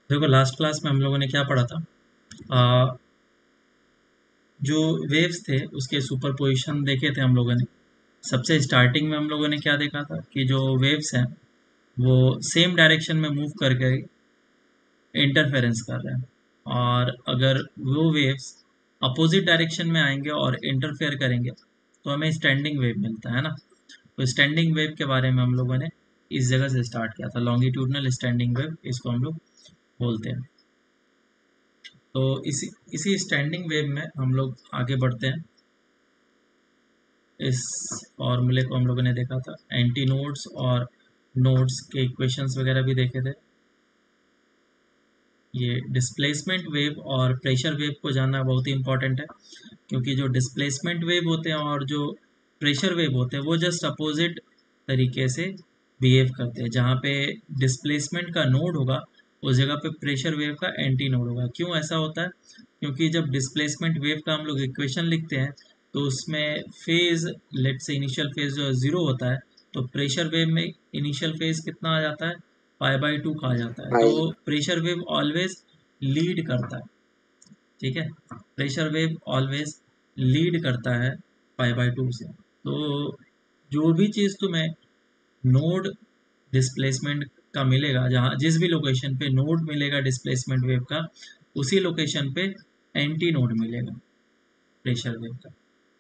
देखो last class में हम लोगों ने क्या पढ़ा था। आ, जो वेव्स थे उसके सुपरपोजिशन देखे थे हम लोगों ने। सबसे स्टार्टिंग में हम लोगों ने क्या देखा था कि जो वेव्स हैं वो सेम डायरेक्शन में मूव करके इंटरफेरेंस कर रहे हैं, और अगर वो वेव्स अपोजिट डायरेक्शन में आएंगे और इंटरफेयर करेंगे तो हमें स्टैंडिंग वेव मिलता है ना। तो स्टैंडिंग वेव के बारे में हम लोगों ने इस जगह से स्टार्ट किया था, लॉन्गिट्यूडनल स्टैंडिंग वेव इसको हम लोग बोलते हैं। तो इसी इसी स्टैंडिंग वेव में हम लोग आगे बढ़ते हैं। इस फॉर्मूले को हम लोगों ने देखा था, एंटी नोड्स और नोड्स के इक्वेशंस वगैरह भी देखे थे। ये डिस्प्लेसमेंट वेव और प्रेशर वेव को जानना बहुत ही इंपॉर्टेंट है, क्योंकि जो डिस्प्लेसमेंट वेव होते हैं और जो प्रेशर वेव होते हैं वो जस्ट अपोजिट तरीके से बिहेव करते हैं। जहाँ पे डिस्प्लेसमेंट का नोड होगा उस जगह पे प्रेशर वेव का एंटी नोड होगा। क्यों ऐसा होता है? क्योंकि जब डिस्प्लेसमेंट वेव का हम लोग इक्वेशन लिखते हैं तो उसमें फेज, लेट से इनिशियल फेज जो जीरो होता है, तो प्रेशर वेव में इनिशियल फेज कितना आ जाता है? पाई/2 कहा जाता है। तो भाई। प्रेशर वेव ऑलवेज लीड करता है, ठीक है। प्रेशर वेव ऑलवेज लीड करता है पाई/2 से। तो जो भी चीज़ तुम्हें नोड डिस्प्लेसमेंट का मिलेगा, जहाँ जिस भी लोकेशन पे नोड मिलेगा डिस्प्लेसमेंट वेव का, उसी लोकेशन पे एंटी नोड मिलेगा प्रेशर वेव का।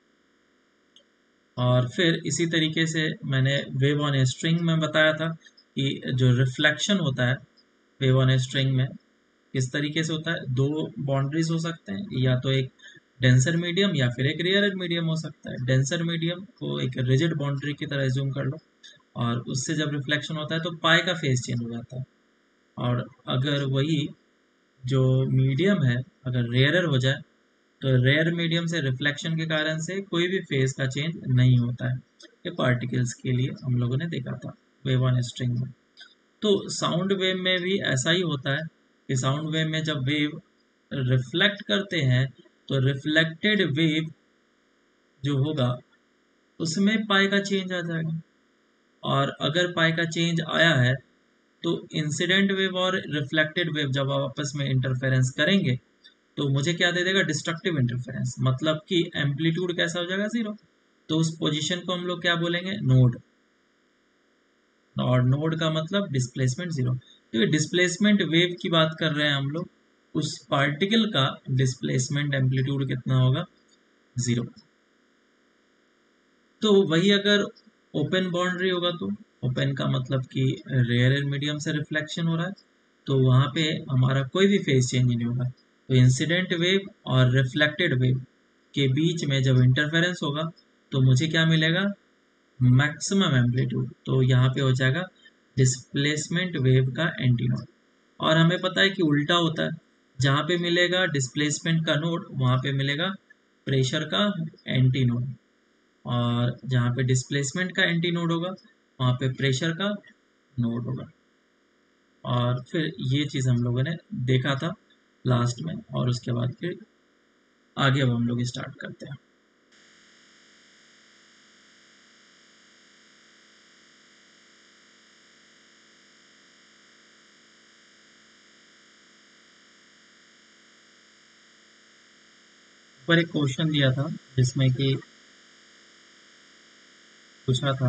और फिर इसी तरीके से मैंने वेव ऑन ए स्ट्रिंग में बताया था कि जो रिफ्लेक्शन होता है वेव ऑन ए स्ट्रिंग में किस तरीके से होता है। दो बाउंड्रीज हो सकते हैं, या तो एक डेंसर मीडियम या फिर एक रेयर मीडियम हो सकता है। डेंसर मीडियम को एक रिजिड बाउंड्री की तरह एज्यूम कर लो, और उससे जब रिफ्लेक्शन होता है तो पाई का फेज चेंज हो जाता है। और अगर वही जो मीडियम है अगर रेयरर हो जाए तो रेयर मीडियम से रिफ्लेक्शन के कारण से कोई भी फेज का चेंज नहीं होता है। ये पार्टिकल्स के लिए हम लोगों ने देखा था वेव ऑन स्ट्रिंग में। तो साउंड वेव में भी ऐसा ही होता है कि साउंड वेव में जब वेव रिफ्लेक्ट करते हैं तो रिफ्लेक्टेड वेव जो होगा उसमें पाई का चेंज आ जाएगा। और अगर पाई का चेंज आया है तो इंसिडेंट वेव और रिफ्लेक्टेड वेव जब आप आपस में इंटरफेरेंस करेंगे तो मुझे क्या दे देगा? डिस्ट्रक्टिव इंटरफेरेंस, मतलब कि एम्पलीट्यूड कैसा हो जाएगा? जीरो। तो उस पोजीशन को हम लोग क्या बोलेंगे? नोड। और नोड का मतलब डिस्प्लेसमेंट जीरो। तो ये डिस्प्लेसमेंट वेव की बात कर रहे हैं हम लोग, उस पार्टिकल का डिस्प्लेसमेंट एम्पलीट्यूड कितना होगा? जीरो। तो वही अगर ओपन बाउंड्री होगा तो ओपन का मतलब कि रेयर मीडियम से रिफ्लेक्शन हो रहा है, तो वहाँ पे हमारा कोई भी फेज चेंज नहीं होगा। तो इंसिडेंट वेव और रिफ्लेक्टेड वेव के बीच में जब इंटरफेरेंस होगा तो मुझे क्या मिलेगा? Maximum amplitude. तो यहाँ पे हो जाएगा डिस्प्लेसमेंट वेव का एंटीनोड। और हमें पता है कि उल्टा होता है, जहाँ पे मिलेगा डिस्प्लेसमेंट का नोड वहाँ पे मिलेगा प्रेशर का एंटीनोड, और जहाँ पे डिस्प्लेसमेंट का एंटी नोड होगा वहाँ पे प्रेशर का नोड होगा। और फिर ये चीज़ हम लोगों ने देखा था लास्ट में, और उसके बाद फिर आगे अब हम लोग स्टार्ट करते हैं। ऊपर एक क्वेश्चन दिया था जिसमें कि पूछा था,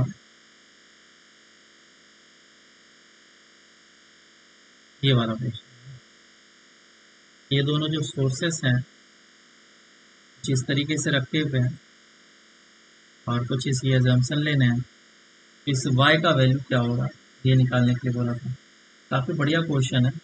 ये वाला क्वेश्चन, ये दोनों जो सोर्सेस हैं जिस तरीके से रखे हुए हैं और कुछ इसकी एजम्पशन लेने हैं, इस y का वैल्यू क्या होगा ये निकालने के लिए बोला था। काफ़ी बढ़िया क्वेश्चन है,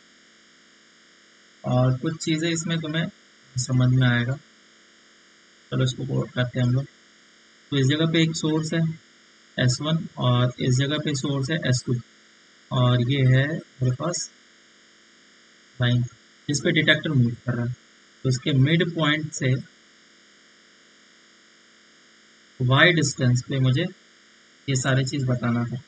और कुछ चीज़ें इसमें तुम्हें समझ में आएगा। चलो इसको कोड करते हैं हम लोग। तो इस जगह पे एक सोर्स है S1, और इस जगह पे सोर्स है S2, और ये है मेरे पास लाइन जिस पे डिटेक्टर मूव कर रहा है। तो इसके मिड पॉइंट से y डिस्टेंस पे मुझे ये सारी चीज़ बताना था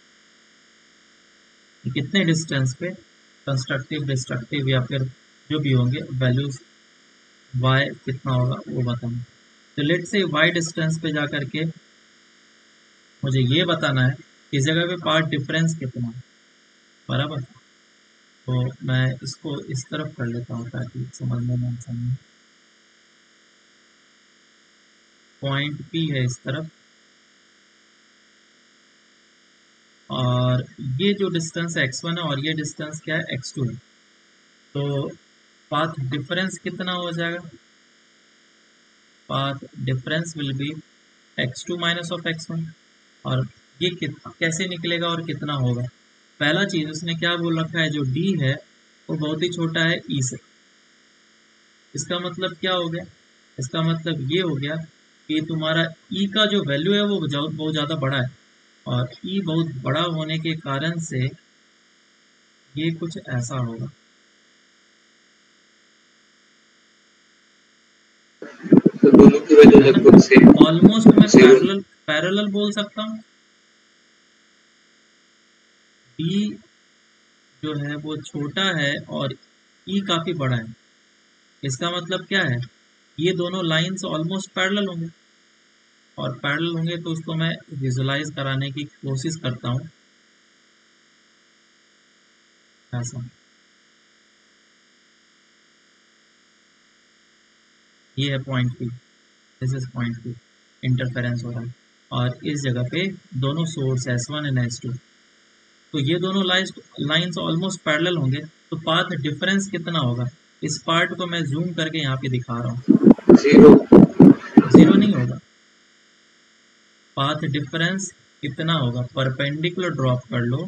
कि कितने डिस्टेंस पे कंस्ट्रक्टिव, डिस्ट्रक्टिव या फिर जो भी होंगे वैल्यूज y कितना होगा वो बताना। तो लेट से y डिस्टेंस पे जा करके मुझे ये बताना है कि इस जगह पे पार्ट डिफरेंस कितना है, बराबर। तो मैं इसको इस तरफ कर लेता हूँ ताकि समझने में आसानी हो। पॉइंट पी है इस तरफ, और ये जो डिस्टेंस x1 है और ये डिस्टेंस क्या है x2 है। तो पाथ डिफरेंस कितना हो जाएगा? Path difference will be x2 minus of x1। और ये कैसे निकलेगा और कितना होगा? पहला चीज उसने क्या बोल रखा है, जो d है वो बहुत ही छोटा है e से। इसका मतलब क्या हो गया? इसका मतलब ये हो गया कि तुम्हारा e का जो वैल्यू है वो बहुत ज़्यादा बड़ा है, और e बहुत बड़ा होने के कारण से ये कुछ ऐसा होगा। तो दोनों की वैल्यू है ना? लगभग सेम ऑलमोस्ट मैं जीरो। पैरेलल बोल सकता हूँ। d जो है वो छोटा है और e काफी बड़ा है। इसका मतलब क्या है? ये दोनों लाइंस ऑलमोस्ट पैरेलल होंगे, और पैरेलल होंगे तो उसको मैं विजुलाइज कराने की कोशिश करता हूँ ऐसा। ये है point P, this is point P, interference हो रहा है, और इस जगह पे दोनों सोर्स S1 एंड S2, तो ये दोनों लाइंस ऑलमोस्ट पैरेलल होंगे, तो पाथ डिफरेंस कितना होगा? इस पार्ट को मैं जूम करके यहाँ पे दिखा रहा हूँ। जीरो। जीरो नहीं होगा। पाथ डिफरेंस कितना होगा? परपेंडिकुलर ड्रॉप कर लो,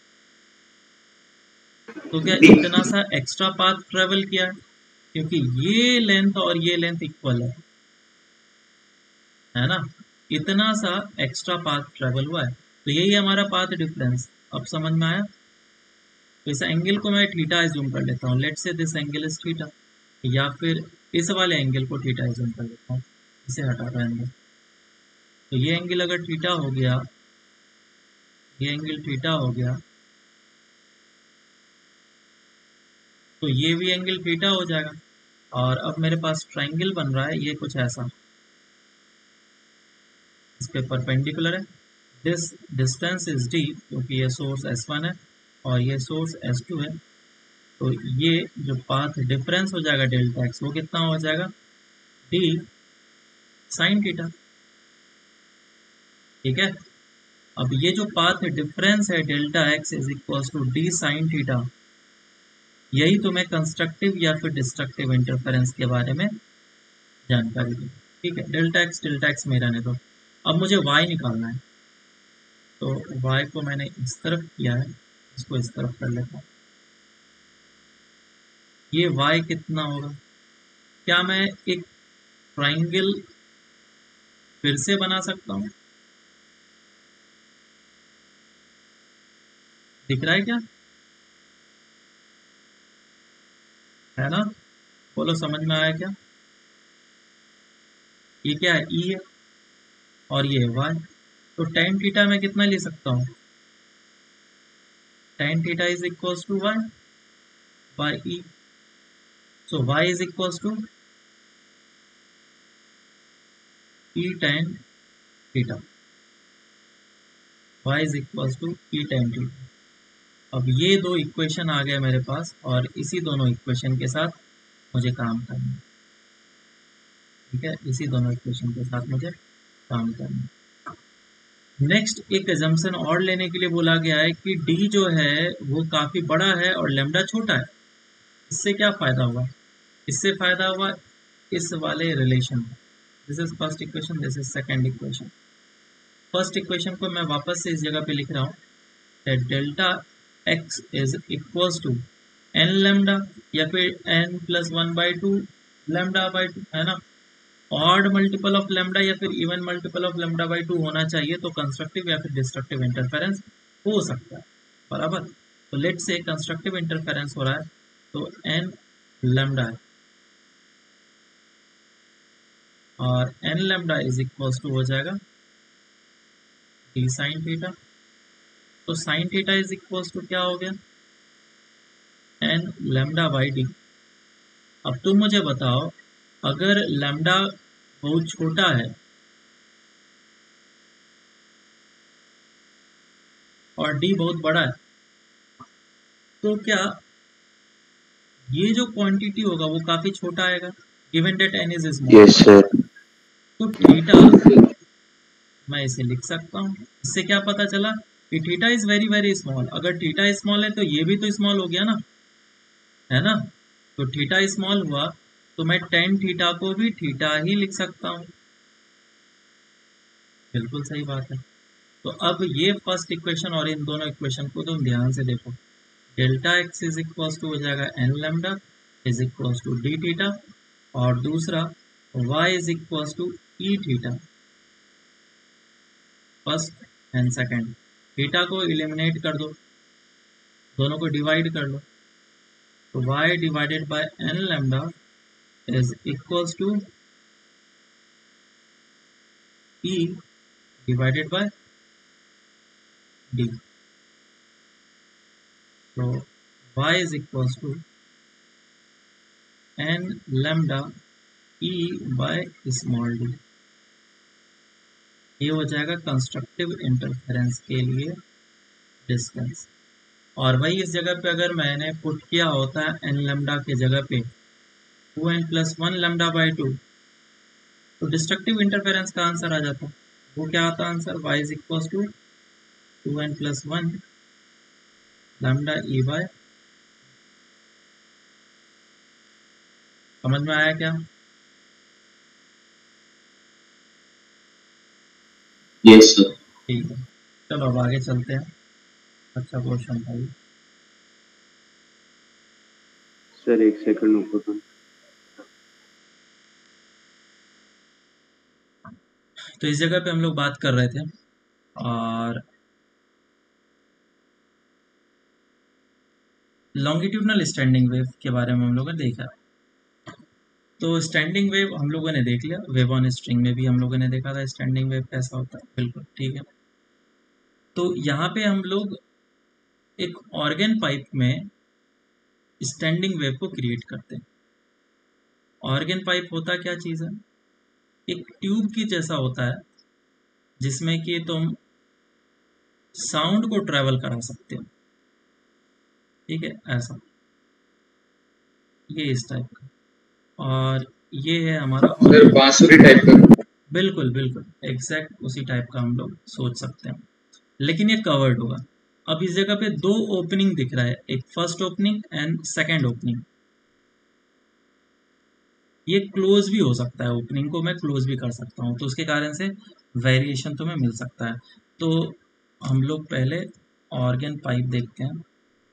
तो क्या डी। इतना सा एक्स्ट्रा पाथ ट्रेवल किया है? क्योंकि ये लेंथ और ये लेंथ इक्वल है ना? इतना सा एक्स्ट्रा पाथ ट्रेवल हुआ है, तो यही हमारा पाथ डिफरेंस। अब समझ में आया? तो इस एंगल को मैं थीटा एज्यूम कर लेता हूँ, लेट से दिस एंगल इज थीटा, या फिर इस वाले एंगल को थीटा एज्यूम कर लेता हूँ, इसे हटा दो एंगल। तो ये एंगल अगर थीटा हो गया, ये एंगल थीटा हो गया, तो ये भी एंगल थीटा हो जाएगा, और अब मेरे पास ट्राइंगल बन रहा है ये कुछ ऐसा, इस पे परपेंडिकुलर है। दिस डिस्टेंस इज d, क्योंकि ये सोर्स S1 है और ये सोर्स S2 है, तो ये जो पाथ डिफरेंस हो जाएगा डेल्टा x, वो कितना हो जाएगा? d sine theta. ठीक है? अब ये जो पाथ डिफरेंस है delta x is equal to d sine theta, यही तुम्हें कंस्ट्रक्टिव या फिर डिस्ट्रक्टिव इंटरफेरेंस के बारे में जानकारी दी। ठीक है, डेल्टा एक्स में रहने दो। अब मुझे y निकालना है, तो y को मैंने इस तरफ किया है, इसको इस तरफ कर लेता हूँ। ये y कितना होगा? क्या मैं एक ट्राइंगल फिर से बना सकता हूँ? दिख रहा है क्या? है ना? बोलो, समझ में आया क्या? ये क्या है? e है, और ये है y। तो tan थीटा मैं कितना ले सकता हूँ? tan theta is equal to y by e। So y is equal to e tan theta, y is equal to e tan theta. अब ये दो इक्वेशन आ गए मेरे पास, और इसी दोनों इक्वेशन के साथ मुझे काम करना है। ठीक है, इसी दोनों इक्वेशन के साथ मुझे काम करना है। नेक्स्ट एक एजम्पशन और लेने के लिए बोला गया है कि d जो है वो काफी बड़ा है और लेमडा छोटा है। इससे क्या फायदा हुआ? इससे फायदा हुआ इस वाले रिलेशन में। This is first equation, this is second equation. First equation को मैं वापस से इस जगह पे लिख रहा हूँ, that delta x is equals to n lambda, या फिर n plus 1/2 lambda by 2, है ना? ऑड मल्टीपल ऑफ लैम्डा या फिर even multiple of lambda by 2 होना चाहिए, तो कंस्ट्रक्टिव या फिर डिस्ट्रक्टिव इंटरफेरेंस हो सकता है। बराबर? तो लेट से कंस्ट्रक्टिव इंटरफेरेंस हो रहा है, तो n लैम्डा है, और n lambda is equals to हो जाएगा d साइन थीटा। तो sine theta is equals to क्या हो गया? n lambda by d। अब तुम मुझे बताओ, अगर लैम्डा बहुत छोटा है और d बहुत बड़ा है, तो क्या ये जो क्वांटिटी होगा वो काफी छोटा आएगा given that n is small. Yes sir. तो थीटा मैं इसे लिख सकता हूँ। इससे क्या पता चला कि theta is very very small. अगर थीटा स्मॉल है तो ये भी तो स्मॉल हो गया ना, है ना। तो थीटा स्मॉल हुआ तो मैं टेन थीटा को भी थीटा ही लिख सकता हूँ। बिल्कुल सही बात है। तो अब ये फर्स्ट इक्वेशन और इन दोनों इक्वेशन को तुम ध्यान से देखो। Delta x is equal to हो जाएगा n lambda is equal to d theta, और दूसरा y is equal to e theta, first and second. Theta को एलिमिनेट कर दो, दोनों को डिवाइड कर लो, तो y divided by n lambda is equal to e divided by d. तो y is equals to n lambda e by small d। ये हो जाएगा कंस्ट्रक्टिव इंटरफेरेंस के लिए डिस्टेंस। और वही इस जगह पे अगर मैंने पुट किया होता है n लैम्डा के जगह पे 2n प्लस 1 लैम्डा बाई 2, तो डिस्ट्रक्टिव इंटरफेरेंस का आंसर आ जाता। वो क्या आता answer? y is equal to 2n plus 1 lambda e by. समझ में आया क्या? Yes sir. ठीक है, चलो अब आगे चलते हैं। अच्छा क्वेश्चन था ये। सर एक सेकंड रुको तुम। तो इस जगह पे हम लोग बात कर रहे थे और लॉन्गिट्यूडनल स्टैंडिंग वेव के बारे में हम लोगों ने देखा। तो स्टैंडिंग वेव हम लोगों ने देख लिया, वेव ऑन स्ट्रिंग में भी हम लोगों ने देखा था स्टैंडिंग वेव कैसा होता है। बिल्कुल ठीक है। तो यहाँ पे हम लोग एक ऑर्गन पाइप में स्टैंडिंग वेव को क्रिएट करते हैं। ऑर्गन पाइप होता क्या चीज़ है? एक ट्यूब की जैसा होता है जिसमें कि तुम साउंड को ट्रेवल करा सकते हो। ठीक है, ऐसा, ये इस टाइप का। और ये है हमारा सर ऑर्गन। बांसुरी टाइप का। बिल्कुल बिल्कुल एग्जैक्ट उसी टाइप का हम लोग सोच सकते हैं, लेकिन ये कवर्ड होगा। अब इस जगह पे दो ओपनिंग दिख रहा है, एक first opening and second opening. ये क्लोज भी हो सकता है, ओपनिंग को मैं क्लोज भी कर सकता हूँ, तो उसके कारण से वेरिएशन तुम्हें मिल सकता है। तो हम लोग पहले ऑर्गन पाइप देखते हैं।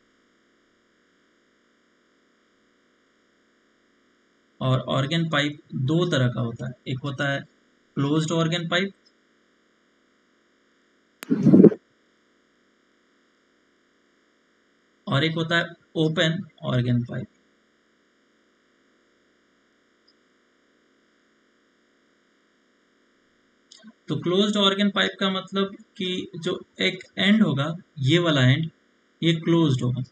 और ऑर्गन पाइप दो तरह का होता है, एक होता है क्लोज्ड ऑर्गन पाइप और एक होता है ओपन ऑर्गन पाइप। तो क्लोज्ड ऑर्गन पाइप का मतलब कि जो एक एंड होगा, ये वाला एंड, ये क्लोज्ड होगा,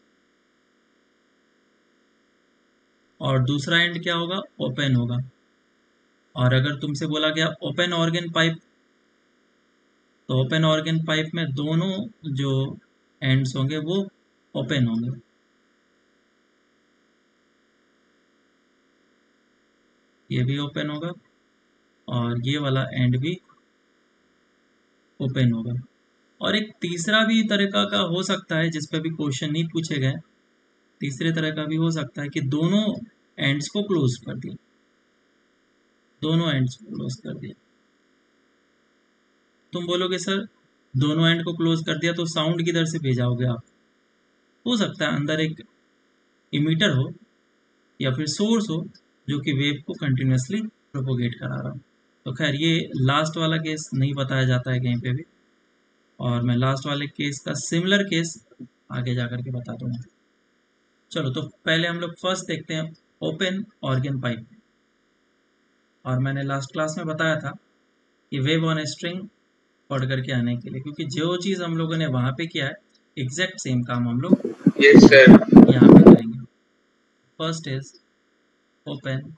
और दूसरा एंड क्या होगा? ओपन होगा। और अगर तुमसे बोला गया ओपन ऑर्गन पाइप, तो ओपन ऑर्गन पाइप में दोनों जो एंड्स होंगे वो ओपन होंगे। ये भी ओपन होगा और ये वाला एंड भी ओपन होगा। और एक तीसरा भी तरीका का हो सकता है जिस पे भी क्वेश्चन नहीं पूछे गए। तीसरे तरह का भी हो सकता है कि दोनों एंड्स को क्लोज कर दिया, दोनों एंड्स को क्लोज कर दिया। तुम बोलोगे सर दोनों एंड को क्लोज कर दिया तो साउंड किधर से भेजाओगे आप? हो सकता है अंदर एक इमीटर हो या फिर सोर्स हो जो कि वेव को कंटिन्यूसली प्रोपोगेट करा रहा हो। तो खैर ये लास्ट वाला केस नहीं बताया जाता है कहीं पे भी, और मैं लास्ट वाले केस का सिमिलर केस आगे जाकर के बता दूंगा। चलो तो पहले हम लोग फर्स्ट देखते हैं ओपन ऑर्गन पाइप। और मैंने लास्ट क्लास में बताया था कि वेव ऑन स्ट्रिंग पढ़ करके आने के लिए, क्योंकि जो चीज़ हम लोगों ने वहाँ पे किया है एग्जैक्ट सेम काम हम लोग यस सर। यहाँ पे करेंगे। First is open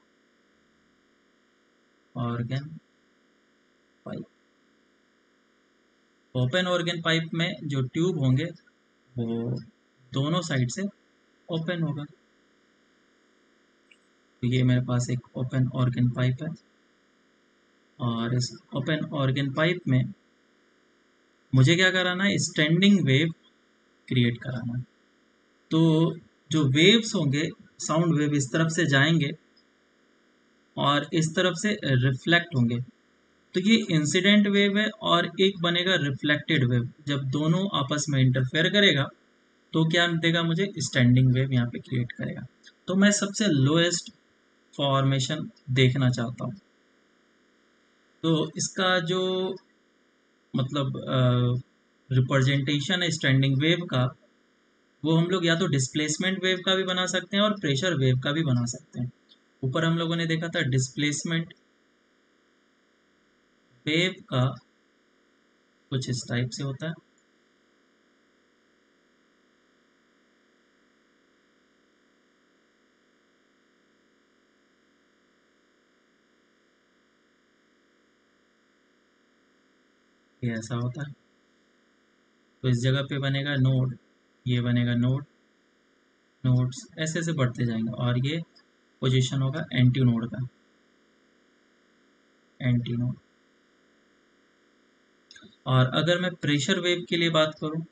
organ pipe. Open organ pipe में जो ट्यूब होंगे वो दोनों साइड से ओपन होगा। तो ये मेरे पास एक ओपन ऑर्गन पाइप है, और इस ओपन ऑर्गन पाइप में मुझे क्या कराना है, स्टैंडिंग वेव क्रिएट कराना है। तो जो वेव्स होंगे, साउंड वेव इस तरफ से जाएंगे और इस तरफ से रिफ्लेक्ट होंगे। तो ये इंसिडेंट वेव है, और एक बनेगा रिफ्लेक्टेड वेव। जब दोनों आपस में इंटरफेयर करेगा तो क्या देगा मुझे, स्टैंडिंग वेव यहाँ पे क्रिएट करेगा। तो मैं सबसे लोएस्ट फॉर्मेशन देखना चाहता हूँ। तो इसका जो मतलब रिप्रेजेंटेशन है स्टैंडिंग वेव का, वो हम लोग या तो डिस्प्लेसमेंट वेव का भी बना सकते हैं और प्रेशर वेव का भी बना सकते हैं। ऊपर हम लोगों ने देखा था डिस्प्लेसमेंट वेव का कुछ इस टाइप से होता है। ये ऐसा होता है। तो इस जगह पे बनेगा नोड, ये बनेगा नोड, नोड्स ऐसे ऐसे बढ़ते जाएंगे, और ये पोजीशन होगा एंटी नोड का, एंटी नोड। और अगर मैं प्रेशर वेव के लिए बात करूं,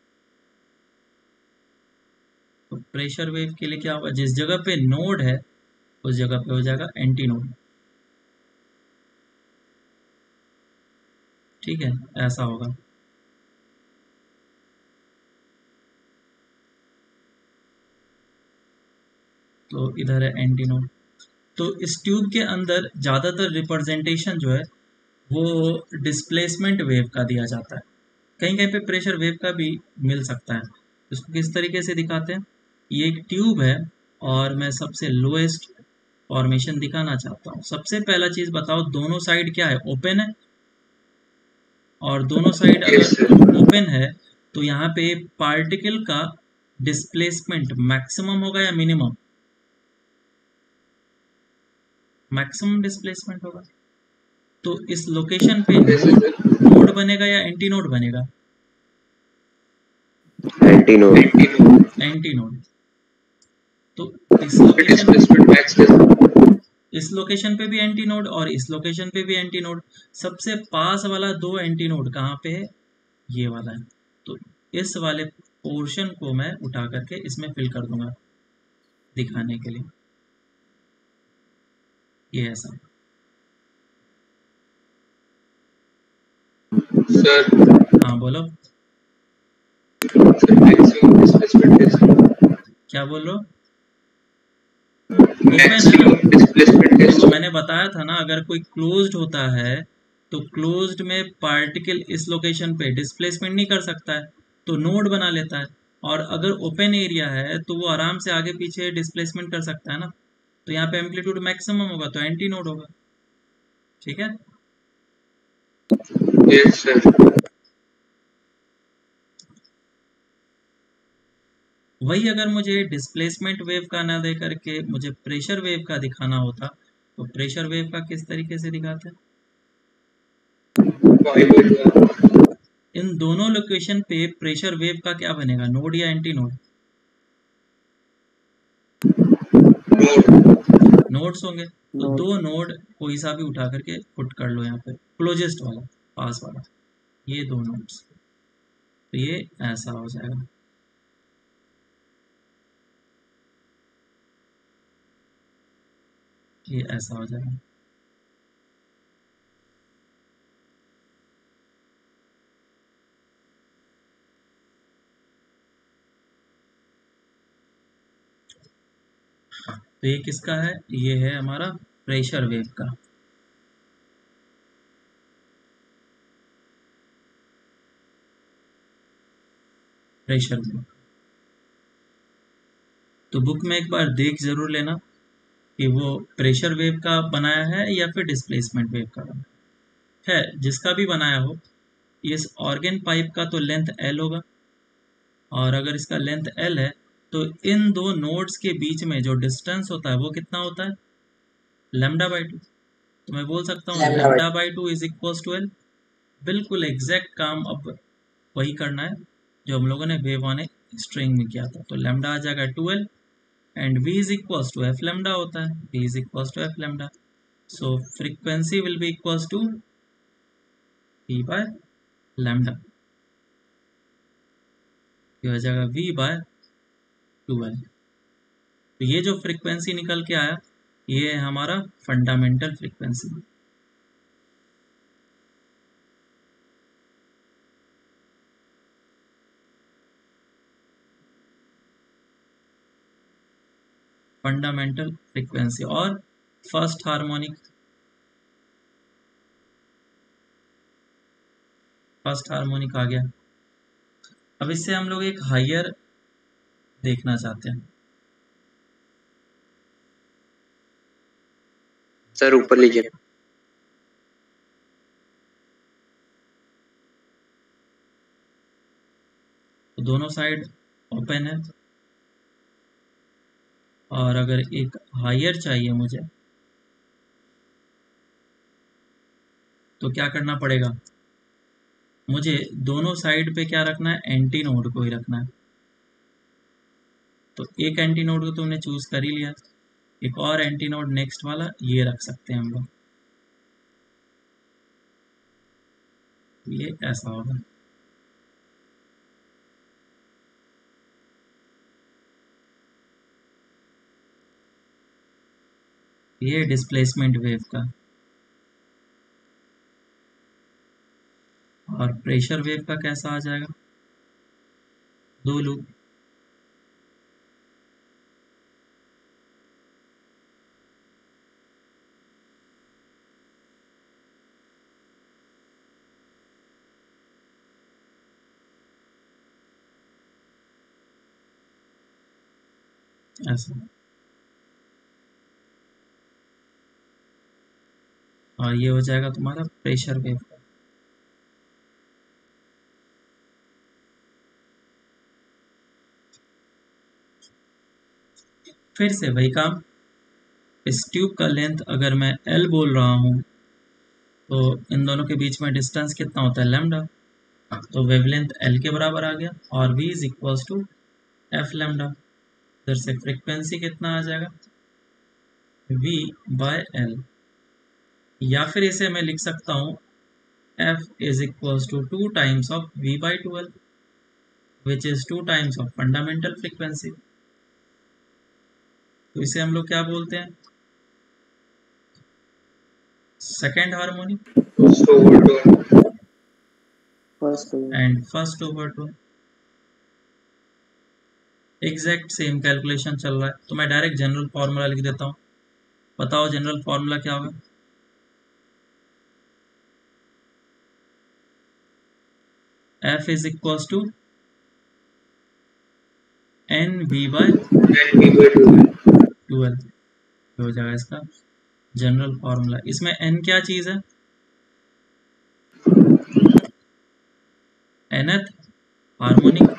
तो प्रेशर वेव के लिए क्या होगा, जिस जगह पे नोड है उस जगह पे हो जाएगा एंटी नोड। ठीक है, ऐसा होगा। तो इधर है एंटी नोड। तो इस ट्यूब के अंदर ज़्यादातर रिप्रेजेंटेशन जो है वो डिस्प्लेसमेंट वेव का दिया जाता है। कहीं कहीं पे प्रेशर वेव का भी मिल सकता है। इसको किस तरीके से दिखाते हैं, ये एक ट्यूब है और मैं सबसे लोएस्ट फॉर्मेशन दिखाना चाहता हूँ। सबसे पहला चीज़ बताओ, दोनों साइड क्या है, ओपन है। और दोनों साइड Yes, sir. अगर ओपन है तो यहाँ पे पार्टिकल का डिस्प्लेसमेंट मैक्सिमम होगा या मिनिमम, मैक्सिमम डिस्प्लेसमेंट होगा। तो इस लोकेशन पे Yes, नोड sir. नोड बनेगा या एंटी नोड बनेगा, Anti node. Anti node. तो इस Displacement max is लोकेशन पे भी एंटी नोड और इस लोकेशन पे भी एंटी नोड। सबसे पास वाला दो एंटी नोड कहाँ पे है, ये वाला है। तो इस वाले पोर्शन को मैं उठा करके इसमें फिल कर दूंगा दिखाने के लिए, ये ऐसा। sir. हाँ बोलो, Sir, maximum displacement is क्या बोल रहे हो, ओपन है ना। maximum displacement is देखो मैंने बताया था ना, अगर कोई क्लोज्ड होता है तो क्लोज्ड में पार्टिकल इस लोकेशन पे डिस्प्लेसमेंट नहीं कर सकता है, तो नोड बना लेता है। और अगर ओपन एरिया है तो वो आराम से आगे पीछे डिस्प्लेसमेंट कर सकता है ना। तो यहाँ पे एम्पलीट्यूड मैक्सिमम होगा तो एंटी नोड होगा। ठीक है, yes, sir. वही अगर मुझे डिस्प्लेसमेंट वेव का ना दे करके मुझे प्रेशर वेव का दिखाना होता, तो प्रेशर वेव का किस तरीके से दिखाते हैं, इन दोनों लोकेशन पे प्रेशर वेव का क्या बनेगा, नोड या एंटी नोड, नोड्स होंगे। तो दो नोड कोई सा भी उठा करके पुट कर लो यहाँ पे, क्लोजेस्ट वाला, पास वाला, ये दो नोड्स। तो ये ऐसा हो जाएगा। ये ऐसा हो जाएगा। तो ये किसका है, ये है हमारा प्रेशर वेव का। प्रेशर वेव तो बुक में एक बार देख जरूर लेना कि वो प्रेशर वेव का बनाया है या फिर डिस्प्लेसमेंट वेव का बनाया है। जिसका भी बनाया हो, इस ऑर्गन पाइप का तो लेंथ एल होगा, और अगर इसका लेंथ एल है तो इन दो नोड्स के बीच में जो डिस्टेंस होता है वो कितना होता है, लैम्डा बाई टू। तो मैं बोल सकता हूँ lambda by two is equal to L. बिल्कुल एग्जैक्ट काम अब वही करना है जो हम लोगों ने वेव ऑन ए स्ट्रिंग में किया था। तो लैम्डा आ जाएगा 2L, and v is equals to F lambda होता है, v is equals to F lambda, so frequency will be equals to v by lambda, ये हो जाएगा v बाय 2l। तो ये जो फ्रीक्वेंसी निकल के आया ये है हमारा फंडामेंटल फ्रीक्वेंसी। फंडामेंटल फ्रीक्वेंसी और फर्स्ट हार्मोनिक, फर्स्ट हार्मोनिक आ गया। अब इससे हम लोग एक हायर देखना चाहते हैं। सर ऊपर लीजिए। तो दोनों साइड ओपन है और अगर एक हायर चाहिए मुझे तो क्या करना पड़ेगा, मुझे दोनों साइड पे क्या रखना है, एंटी नोड को ही रखना है। तो एक एंटी नोड को तुमने चूज कर ही लिया, एक और एंटी नोड नेक्स्ट वाला ये रख सकते हैं हम लोग, ये ऐसा होगा। ये डिस्प्लेसमेंट वेव का, और प्रेशर वेव का कैसा आ जाएगा, दो लूप, ऐसा। और ये हो जाएगा तुम्हारा प्रेशर वेव का। फिर से वही काम, इस ट्यूब का लेंथ अगर मैं L बोल रहा हूँ तो इन दोनों के बीच में डिस्टेंस कितना होता है, लैम्डा, तो वेवलेंथ L के बराबर आ गया, और V is equals to F lambda. इधर से फ्रीक्वेंसी कितना आ जाएगा, V बाय L, या फिर इसे मैं लिख सकता हूँ F is equals to 2 times of V by 2L which is 2 times of fundamental frequency. तो इसे हम लोग क्या बोलते हैं, second harmonic and first overtone. Exact same calculation चल रहा है, तो मैं डायरेक्ट जनरल फॉर्मूला लिख देता हूँ। बताओ जनरल फॉर्मूला क्या होगा, F is equals to N V by 2L हो जाएगा इसका जनरल फॉर्मूला। इसमें n क्या चीज है, nth हार्मोनिक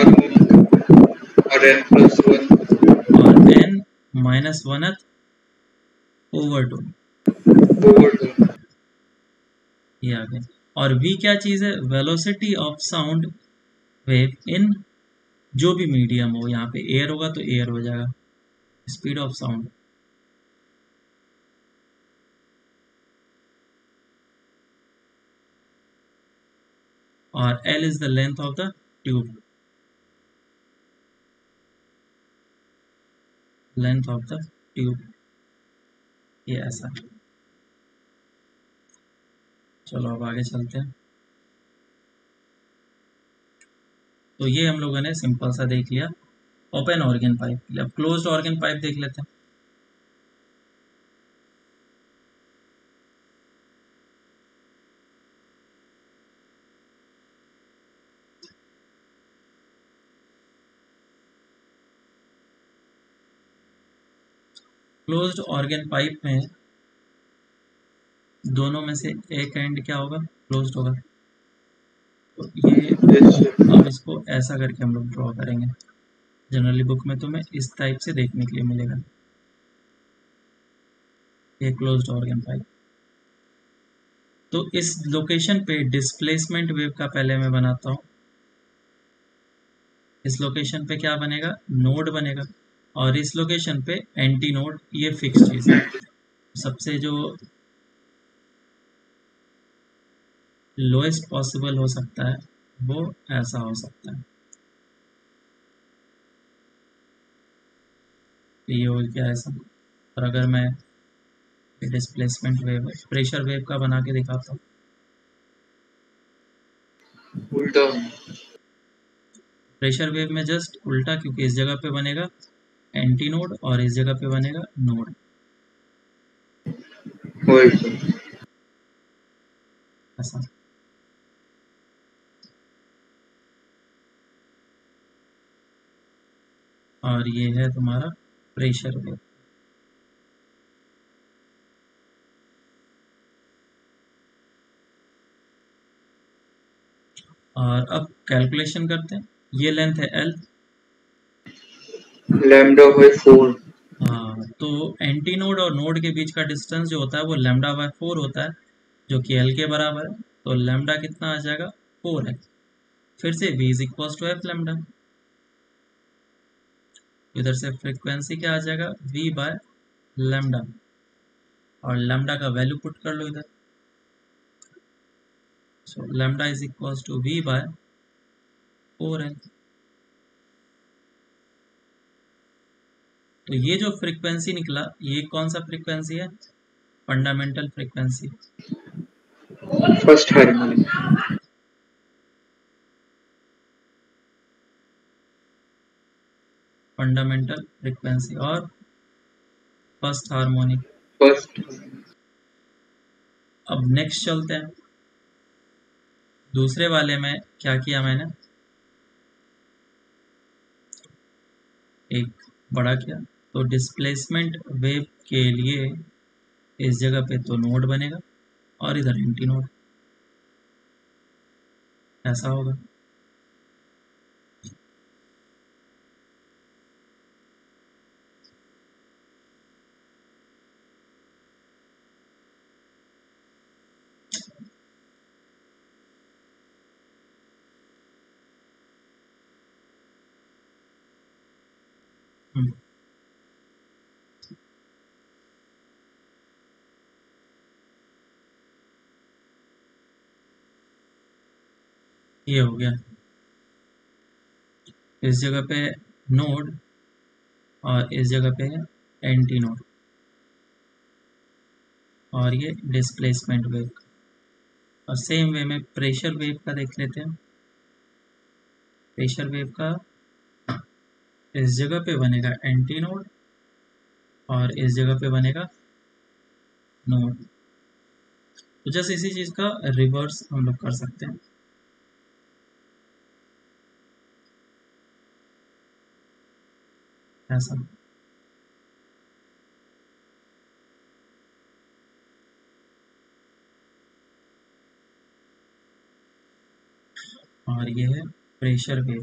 और n प्लस 1 और n माइनस 1th ओवरटोन, ये आ गया। और v क्या चीज है, velocity of sound wave in जो भी मीडियम हो, यहाँ पे एयर होगा तो एयर हो जाएगा, स्पीड ऑफ साउंड। और L is the length of the tube, length of the tube, ये ऐसा। चलो अब आगे चलते हैं। तो ये हम लोगों ने सिंपल सा देख लिया ओपन ऑर्गन पाइप। अब क्लोज्ड ऑर्गन पाइप देख लेते हैं। क्लोज्ड ऑर्गन पाइप में दोनों में से एक एंड क्या होगा, क्लोज्ड होगा। तो ये अब इसको ऐसा करके हम लोग ड्रॉ करेंगे। जनरली बुक में तुम्हें इस टाइप से देखने के लिए मिलेगा, ये क्लोज्ड ऑर्गन पाइप। तो इस लोकेशन पे डिस्प्लेसमेंट वेव का पहले मैं बनाता हूँ। इस लोकेशन पे क्या बनेगा, नोड बनेगा, और इस लोकेशन पे एंटी नोड, ये फिक्स चीज है। सबसे जो लोएस्ट पॉसिबल हो सकता है वो ऐसा हो सकता है। ये हो गया ऐसा। और अगर मैं डिस्प्लेसमेंट वेव, प्रेशर वेव का बना के दिखाता हूँ, उल्टा प्रेशर वेव में जस्ट उल्टा, क्योंकि इस जगह पे बनेगा एंटी नोड और इस जगह पे बनेगा नोड, वही तो। ऐसा। और ये है तुम्हारा प्रेशर वेव। और अब कैलकुलेशन करते हैं। ये लेंथ है एल। Lambda by 4। हाँ, तो एंटी नोड और नोड के बीच का डिस्टेंस जो होता है वो लैम्डा बाय 4 होता है, जो कि एल के बराबर है। तो लैम्डा कितना आ जाएगा, 4 है। फिर से v is equal to F lambda. इधर से फ्रीक्वेंसी क्या आ जाएगा, v बाय लैम्डा, और लैम्डा का वैल्यू पुट कर लो इधर। So lambda is equal to v by 4 है। तो ये जो फ्रीक्वेंसी निकला, ये कौन सा फ्रीक्वेंसी है, fundamental frequency, first harmony. Fundamental frequency और फर्स्ट हार्मोनिक। फर्स्ट। अब नेक्स्ट चलते हैं। दूसरे वाले में क्या किया मैंने, एक बड़ा किया। तो डिस्प्लेसमेंट वेव के लिए इस जगह पे तो नोड बनेगा और इधर एंटी नोड, ऐसा होगा। ये हो गया। इस जगह पे नोड और इस जगह पे है एंटी नोड, और ये डिस्प्लेसमेंट वेव। और सेम वे में प्रेशर वेव का देख लेते हैं। प्रेशर वेव का इस जगह पे बनेगा एंटी नोड और इस जगह पे बनेगा नोड। तो जैसे इसी चीज का रिवर्स हम लोग कर सकते हैं, ऐसा। और ये है प्रेशर वेव।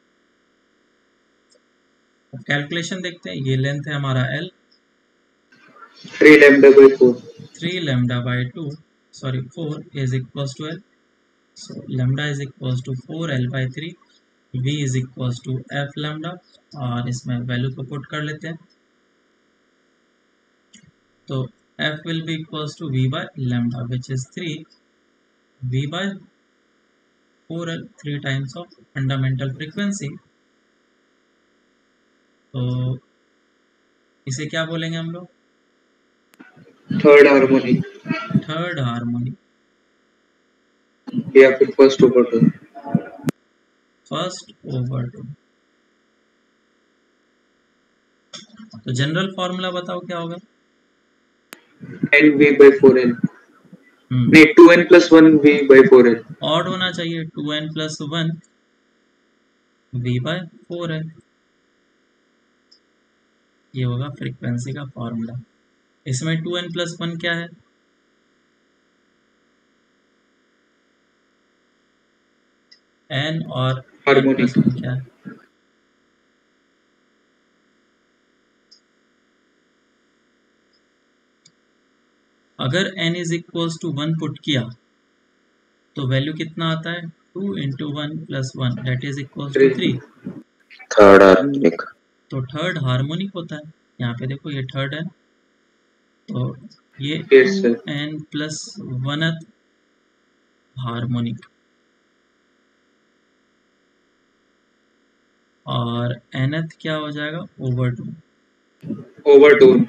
कैलकुलेशन देखते हैं। ये लेंथ है हमारा L, 3 lambda by 4। 3 lambda by 2, sorry 4 is equal to L. So lambda is equal to 4 L by 3। v is equal to F lambda, और इसमें वैल्यू को पुट कर लेते हैं। तो f will be equals to v by lambda, which is 3 v by 4L, 3 times of fundamental frequency। तो इसे क्या बोलेंगे हम लोग, थर्ड हार्मोनी थर्ड हार्मोनी, या फिर फर्स्ट ओवरटोन। First overtone. तो जनरल फॉर्मूला बताओ क्या होगा। N V by 4L। नहीं, 2n plus 1 we by 4L। Odd होना चाहिए, 2n प्लस 1 v बाय 4 है। ये होगा फ्रीक्वेंसी का फॉर्मूला। इसमें 2n प्लस 1 क्या है, n, और n हार्मोनिक। प्लस 1 क्या है, अगर n is equal to 1 put किया तो वैल्यू कितना आता है, 2 into 1 plus 1 that is equal to 3। Third harmonic. तो थर्ड हार्मोनिक होता है। यहाँ पे देखो ये थर्ड है, तो ये Yes, sir. 2n plus 1th harmonic, और nth क्या हो जाएगा, ओवरटोन। Overtone.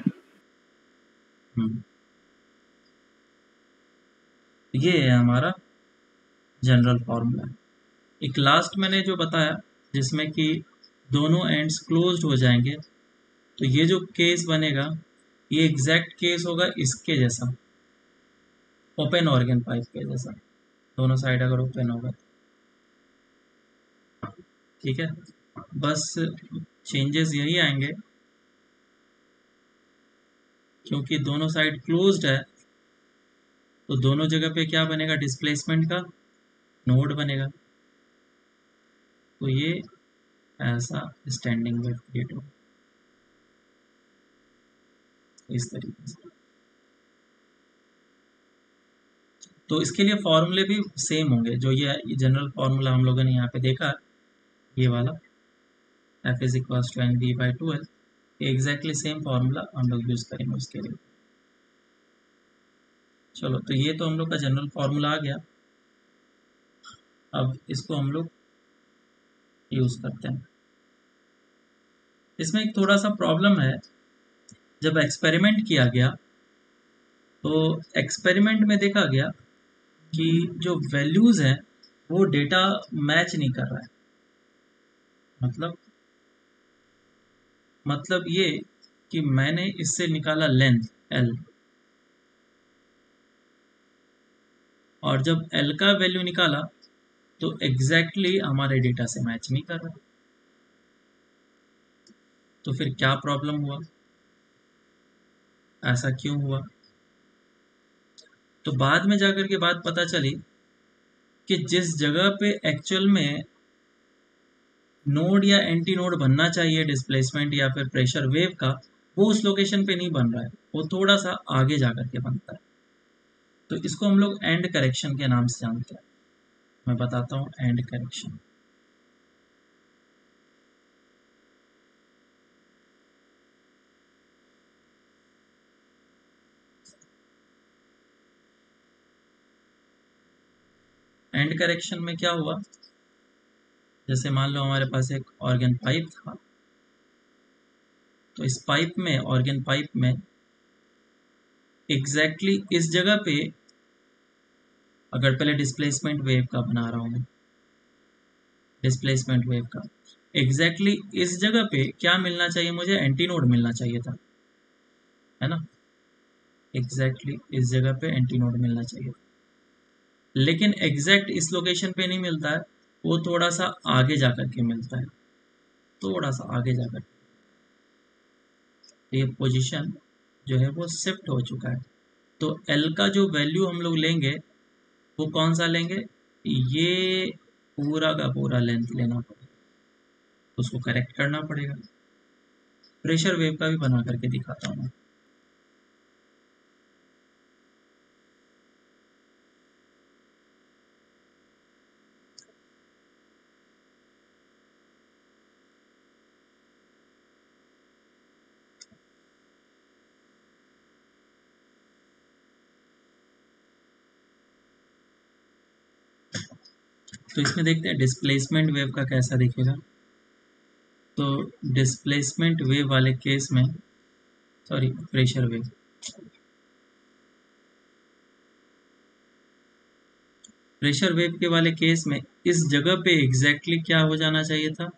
ये है हमारा जनरल फॉर्मूला। एक लास्ट मैंने जो बताया जिसमें कि दोनों एंड्स क्लोज्ड हो जाएंगे, तो ये जो केस बनेगा ये एग्जैक्ट केस होगा इसके जैसा, ओपन ऑर्गन पाइप के जैसा, दोनों साइड अगर ओपन होगा। ठीक है, बस चेंजेस यही आएंगे, क्योंकि दोनों साइड क्लोज्ड है तो दोनों जगह पे क्या बनेगा, डिस्प्लेसमेंट का नोड बनेगा। तो ये ऐसा स्टैंडिंग वेव क्रिएट होगा इस तरीके से। तो इसके लिए फॉर्मूले भी सेम होंगे, जो ये जनरल फॉर्मूला हम लोगों ने यहाँ पे देखा, ये वाला F is equals to NV/2L, exactly same formula हम लोग यूज करेंगे उसके लिए। चलो, तो ये तो हम लोग का जनरल फॉर्मूला आ गया। अब इसको हम लोग यूज करते हैं। इसमें एक थोड़ा सा प्रॉब्लम है, जब एक्सपेरिमेंट किया गया तो एक्सपेरिमेंट में देखा गया कि जो वैल्यूज हैं वो डेटा मैच नहीं कर रहा है। मतलब ये कि मैंने इससे निकाला लेंथ L, और जब L का वैल्यू निकाला तो एग्जैक्टली हमारे डेटा से मैच नहीं कर रहा। तो फिर क्या प्रॉब्लम हुआ, ऐसा क्यों हुआ? तो बाद में जाकर के बात पता चली कि जिस जगह पे एक्चुअल में नोड या एंटी नोड बनना चाहिए डिस्प्लेसमेंट या फिर प्रेशर वेव का, वो उस लोकेशन पे नहीं बन रहा है, वो थोड़ा सा आगे जाकर के बनता है। तो इसको हम लोग एंड करेक्शन के नाम से जानते हैं। मैं बताता हूँ एंड करेक्शन। एंड करेक्शन में क्या हुआ, जैसे मान लो हमारे पास एक ऑर्गन पाइप था, तो इस पाइप में, ऑर्गन पाइप में एग्जैक्टली इस जगह पे, अगर पहले डिस्प्लेसमेंट वेव का बना रहा हूँ, डिस्प्लेसमेंट वेव का एग्जैक्टली इस जगह पे क्या मिलना चाहिए मुझे, एंटी नोड मिलना चाहिए था, है ना। एग्जैक्टली इस जगह पे एंटी नोड मिलना चाहिए, लेकिन एग्जैक्ट इस लोकेशन पे नहीं मिलता है, वो थोड़ा सा आगे जाकर के मिलता है, थोड़ा सा आगे जाकर। ये पोजीशन जो है वो शिफ्ट हो चुका है। तो L का जो वैल्यू हम लोग लेंगे वो कौन सा लेंगे, ये पूरा का पूरा लेंथ लेना पड़ेगा, उसको करेक्ट करना पड़ेगा। प्रेशर वेव का भी बना करके दिखाता हूँ। तो इसमें देखते हैं डिस्प्लेसमेंट वेव का कैसा दिखेगा। तो डिस्प्लेसमेंट वेव वाले केस में, sorry pressure wave, pressure wave के वाले केस में इस जगह पे एग्जैक्टली क्या हो जाना चाहिए था,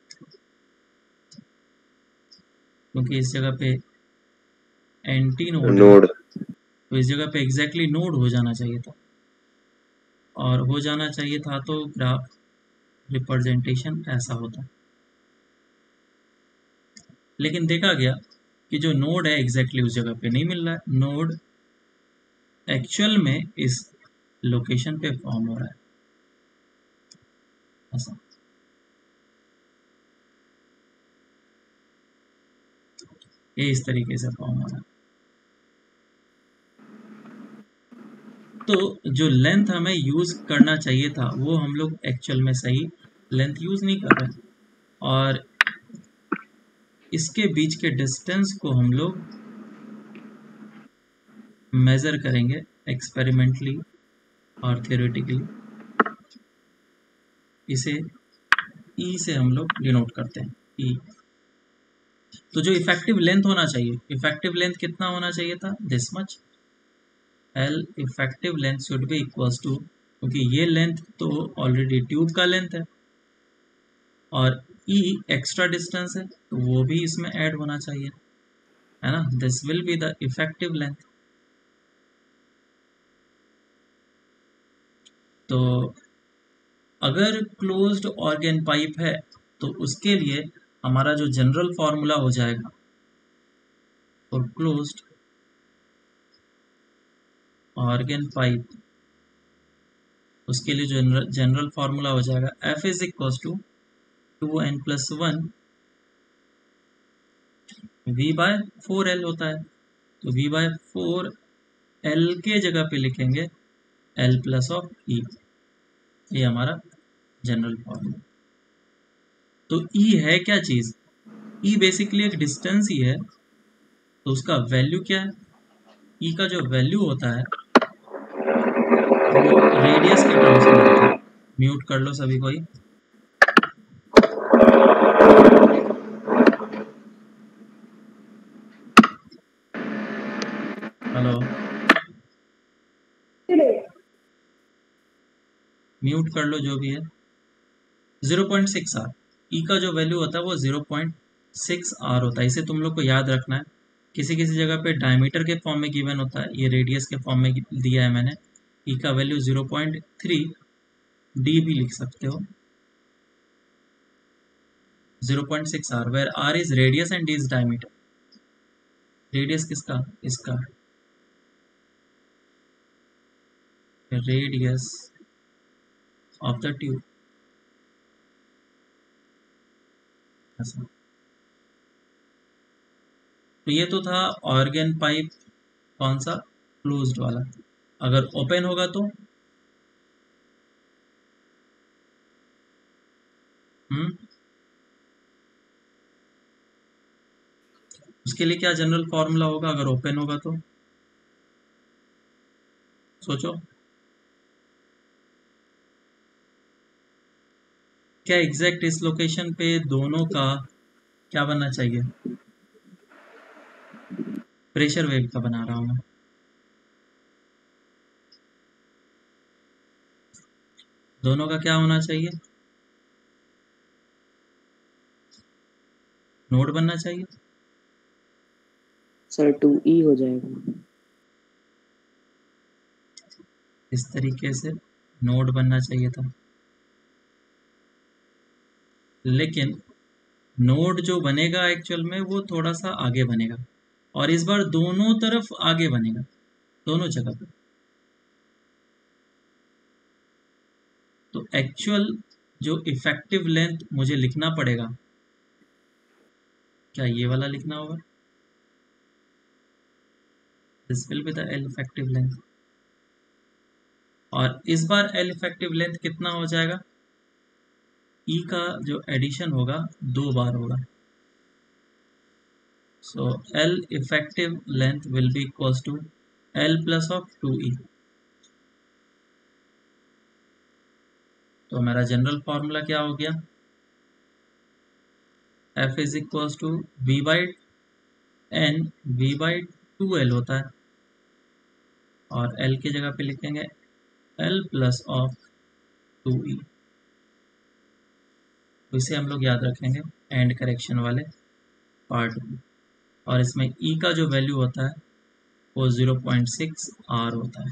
क्योंकि इस जगह पे एंटी नोड, तो इस जगह पे एग्जैक्टली नोड हो जाना चाहिए था, और हो जाना चाहिए था तो ग्राफ रिप्रेजेंटेशन ऐसा होता। लेकिन देखा गया कि जो नोड है एग्जैक्टली उस जगह पे नहीं मिल रहा है, नोड एक्चुअल में इस लोकेशन पे फॉर्म हो रहा है ऐसा। ये इस तरीके से फॉर्म हो रहा है। तो जो लेंथ हमें यूज करना चाहिए था वो हम लोग एक्चुअल में सही लेंथ यूज नहीं कर रहे हैं, और इसके बीच के डिस्टेंस को हम लोग मेजर करेंगे एक्सपेरिमेंटली और थ्योरेटिकली। इसे ई से हम लोग डिनोट करते हैं, ई। तो जो इफेक्टिव लेंथ होना चाहिए, इफेक्टिव लेंथ कितना होना चाहिए था, this much. L effective length should be equals to, क्योंकि ये लेंथ तो ऑलरेडी ट्यूब का लेंथ है और ई एक्स्ट्रा डिस्टेंस है, तो वो भी इसमें ऐड होना चाहिए, है ना। This will be the effective length. तो अगर क्लोज्ड ऑर्गन पाइप है तो उसके लिए हमारा जो जनरल फॉर्मूला हो जाएगा फॉर क्लोज्ड ऑर्गन पाइप, उसके लिए जो जनरल फॉर्मूला हो जाएगा F is equal to 2n+1 v by 4l होता है। तो v बाय 4l के जगह पे लिखेंगे l प्लस ऑफ ई, ये हमारा जनरल फॉर्मूला। तो ई है क्या चीज, ई बेसिकली एक डिस्टेंस ही है। तो उसका वैल्यू क्या है, ई का जो वैल्यू होता है वो रेडियस के टर्म्स में होता है। म्यूट कर लो सभी कोई। हेलो, म्यूट कर लो जो भी है। 0.6 आर, ई का जो वैल्यू होता है वो 0.6 आर होता है। इसे तुम लोग को याद रखना है। किसी किसी जगह पे डायमीटर के फॉर्म में गिवन होता है, ये रेडियस के फॉर्म में दिया है मैंने। ई का वैल्यू 0.3 डी भी लिख सकते हो, 0.6 R, where R is radius and D is diameter. Radius किसका, इसका, रेडियस ऑफ द ट्यूब। तो ये तो था ऑर्गन पाइप, कौन सा, क्लोज्ड वाला। अगर ओपन होगा तो उसके लिए क्या जनरल फॉर्मूला होगा अगर ओपन होगा तो, सोचो। क्या एग्जैक्ट इस लोकेशन पे दोनों का क्या बनना चाहिए, प्रेशर वेव का बना रहा हूं मैं। दोनों का क्या होना चाहिए, नोड बनना चाहिए। सर 2e हो जाएगा, इस तरीके से नोड बनना चाहिए था, लेकिन नोड जो बनेगा एक्चुअल में वो थोड़ा सा आगे बनेगा, और इस बार दोनों तरफ आगे बनेगा, दोनों जगह पे। तो एक्चुअल जो इफेक्टिव लेंथ मुझे लिखना पड़ेगा, क्या ये वाला लिखना होगा, this will be the L effective length. और इस बार एल इफेक्टिव लेंथ कितना हो जाएगा, ई का जो एडिशन होगा 2 बार होगा। So L effective length will be equals to L plus of 2e। तो हमारा जनरल फॉर्मूला क्या हो गया, F is equals to V by N, V by 2l होता है, और l की जगह पे लिखेंगे l प्लस ऑफ 2e। तो इसे हम लोग याद रखेंगे एंड करेक्शन वाले पार्ट में। और इसमें e का जो वैल्यू होता है वो 0.6 r होता है।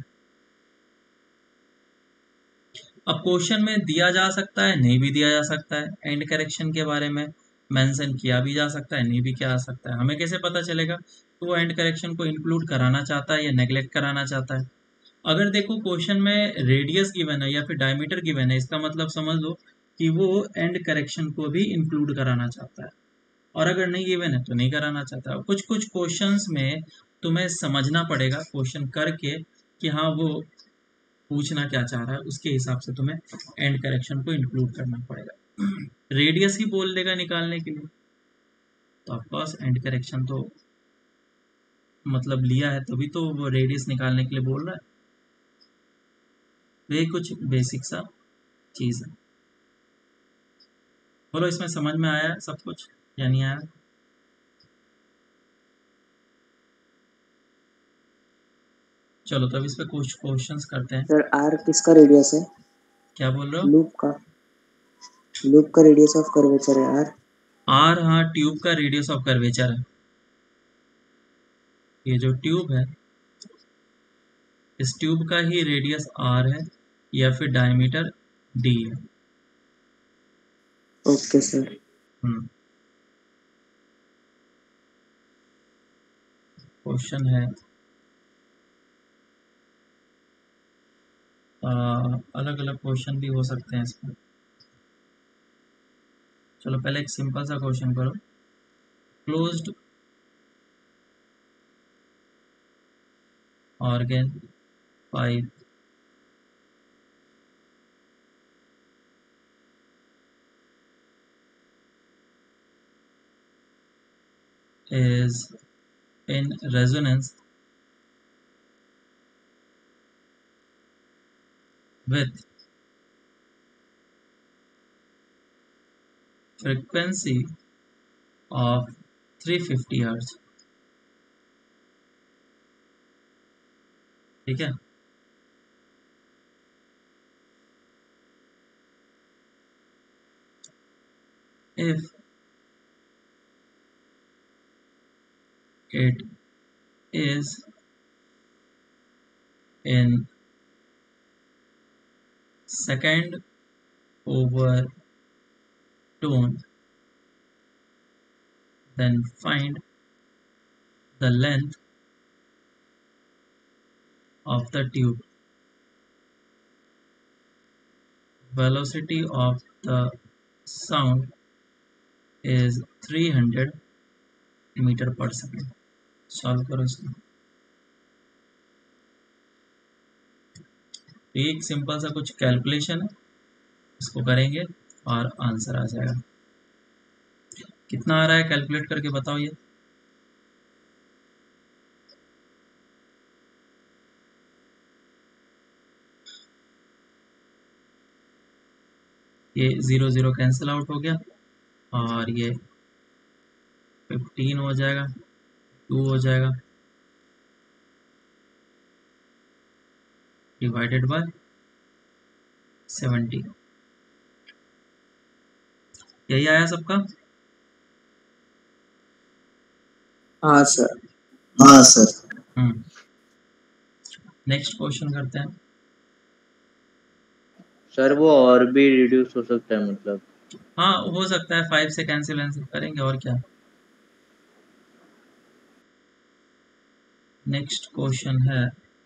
अब क्वेश्चन में दिया जा सकता है, नहीं भी दिया जा सकता है, एंड करेक्शन के बारे में मेंशन किया भी जा सकता है, नहीं भी किया जा सकता है। हमें कैसे पता चलेगा तो वो एंड करेक्शन को इंक्लूड कराना चाहता है या नेग्लेक्ट कराना चाहता है। अगर देखो क्वेश्चन में रेडियस गिवन है या फिर डायमीटर गिवन है, इसका मतलब समझ लो कि वो एंड करेक्शन को भी इंक्लूड कराना चाहता है, और अगर नहीं गिवन है तो नहीं कराना चाहता। कुछ कुछ क्वेश्चंस में तुम्हें समझना पड़ेगा क्वेश्चन करके कि हाँ वो पूछना क्या चाह रहा है, उसके हिसाब से तुम्हें एंड करेक्शन को इंक्लूड करना पड़ेगा। रेडियस ही बोल देगा निकालने के लिए, तो ऑफकोर्स एंड करेक्शन तो मतलब लिया है, तभी तो वो रेडियस निकालने के लिए बोल रहा है। तो ये कुछ बेसिक सा चीज़ है। बोलो इसमें समझ में आया सब कुछ या नहीं आया? चलो तो अब इस पे कुछ क्वेश्चंस करते हैं। सर आर किसका रेडियस है? क्या बोल रहे हो? लूप का रेडियस ऑफ कर्वेचर है आर। आर, हाँ, ट्यूब का रेडियस ऑफ कर्वेचर है। ये जो ट्यूब है, इस ट्यूब का ही रेडियस आर है या फिर डायमीटर डी है। Okay sir. क्वेश्चन है अलग अलग क्वेश्चन भी हो सकते हैं इसमें। चलो पहले एक सिंपल सा क्वेश्चन करो। Closed organ pipe is in resonance with frequency of 350 Hz। ठीक है। if it is in second over tone, then find the length of the tube. Velocity of the sound is 300 metre पर second. Solve करो इसको। तो ये एक simple सा कुछ कैलकुलेशन है, इसको करेंगे और आंसर आ जाएगा। कितना आ रहा है कैलकुलेट करके बताओ। ये 0 0 कैंसिल आउट हो गया और ये 15 हो जाएगा, 2 हो जाएगा, डिवाइडेड बाय 70। यही आया सबका? हाँ सर। हाँ सर। नेक्स्ट क्वेश्चन करते हैं। सर वो और भी रिड्यूस हो सकता है मतलब? हाँ हो सकता है, 5 से कैंसिल करेंगे और क्या। नेक्स्ट क्वेश्चन है,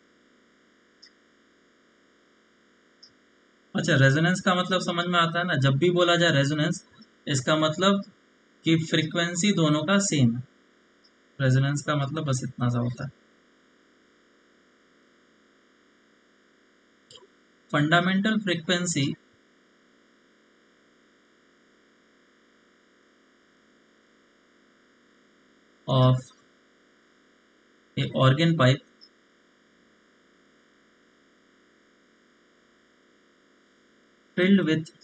अच्छा रेजोनेंस का मतलब समझ में आता है ना। जब भी बोला जाए रेजोनेंस, इसका मतलब कि फ्रीक्वेंसी दोनों का सेम है। रेजोनेंस का मतलब बस इतना सा होता है। Fundamental frequency of a organ pipe filled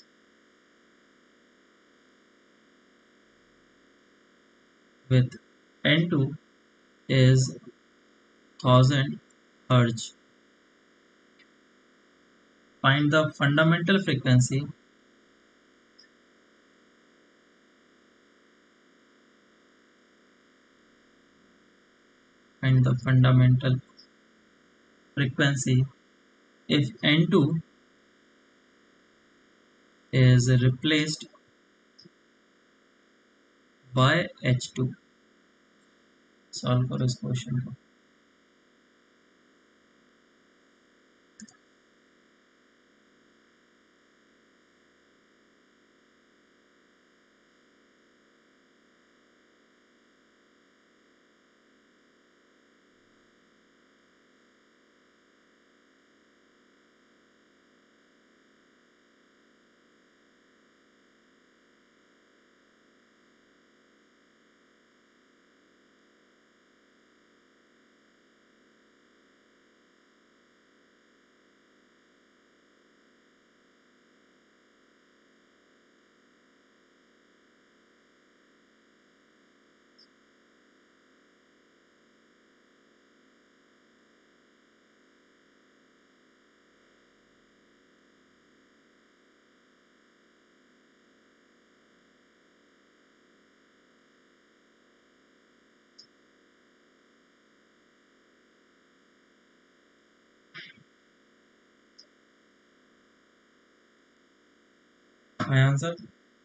with N2 is 1000 Hz. Find the fundamental frequency if N2 is replaced by H2। Solve करो इस क्वेश्चन को। आया आंसर?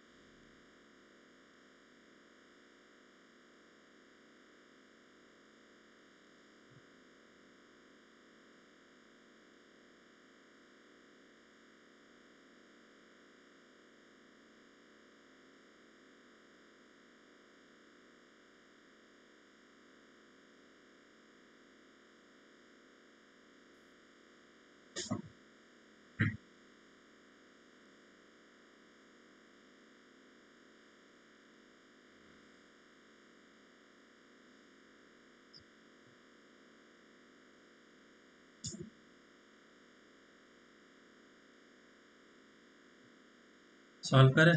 सॉल्व करें?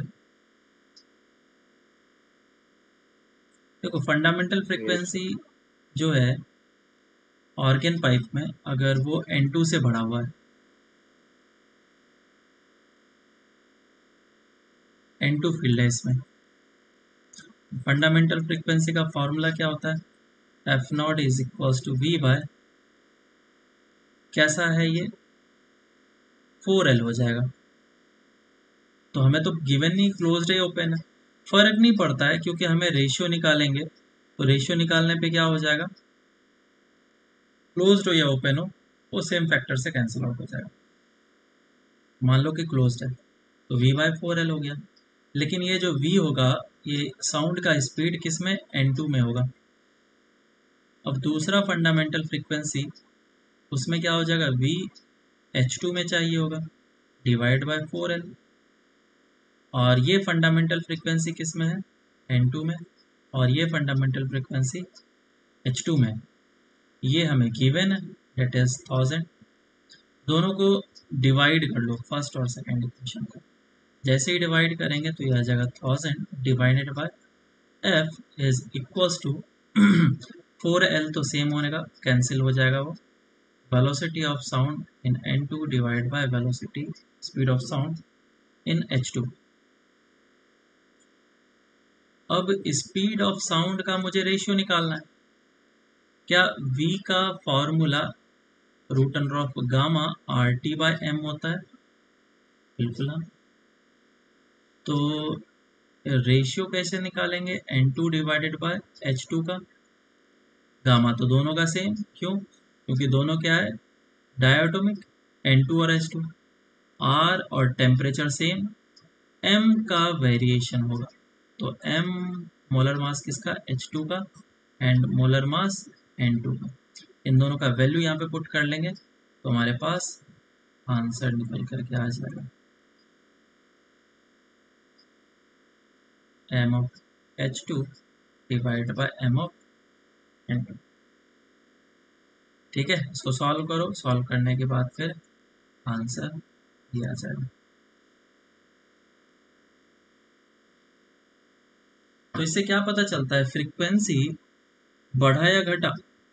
देखो फंडामेंटल फ्रीक्वेंसी जो है ऑर्गन पाइप में, अगर वो N2 से बढ़ा हुआ है, N2 फील्ड है इसमें, फंडामेंटल फ्रीक्वेंसी का फॉर्मूला क्या होता है? F not is equal to V by, कैसा है ये, 4L हो जाएगा। तो हमें तो गिवन नहीं क्लोज्ड है ओपन है, फर्क नहीं पड़ता है क्योंकि हमें रेशियो निकालेंगे, तो रेशियो निकालने पे क्या हो जाएगा, क्लोज्ड हो या ओपन हो वो सेम फैक्टर से कैंसिल आउट हो जाएगा। मान लो कि क्लोज्ड है तो v बाय 4L हो गया, लेकिन ये जो v होगा ये साउंड का स्पीड किस में, N2 में होगा। अब दूसरा फंडामेंटल फ्रीक्वेंसी, उसमें क्या हो जाएगा, v H2 में चाहिए होगा, डिवाइड बाय 4L, और ये फंडामेंटल फ्रीक्वेंसी किस में है, N2 में, और ये फंडामेंटल फ्रीक्वेंसी H2 में, ये हमें गिवन है, डेट इज 1000। दोनों को डिवाइड कर लो, फर्स्ट और सेकेंड इक्वेशन को, जैसे ही डिवाइड करेंगे तो ये आ जाएगा 1000 divided by F is equals to 4L, तो सेम होने का कैंसिल हो जाएगा वो, velocity of sound in N2 divide by velocity speed of sound in H2। अब स्पीड ऑफ साउंड का मुझे रेशियो निकालना है। क्या v का formula root under of gamma RT by m होता है? बिल्कुल हाँ। तो रेशियो कैसे निकालेंगे, N2 डिवाइडेड बाय H2 का, गामा तो दोनों का सेम, क्यों, क्योंकि दोनों क्या है, डायटोमिक, N2 और H2, R और टेम्परेचर सेम, M का वेरिएशन होगा, तो M मोलर मास किसका, H2 का, एंड मोलर मास N2 का, इन दोनों का वैल्यू यहाँ पे पुट कर लेंगे तो हमारे पास आंसर निकल करके आ जाएगा, m of H2 divide by m of N2। ठीक है, इसको सॉल्व करो, सॉल्व करने के बाद फिर आंसर दिया जाएगा। तो इससे क्या पता चलता है, फ्रीक्वेंसी बढ़ा या घटा,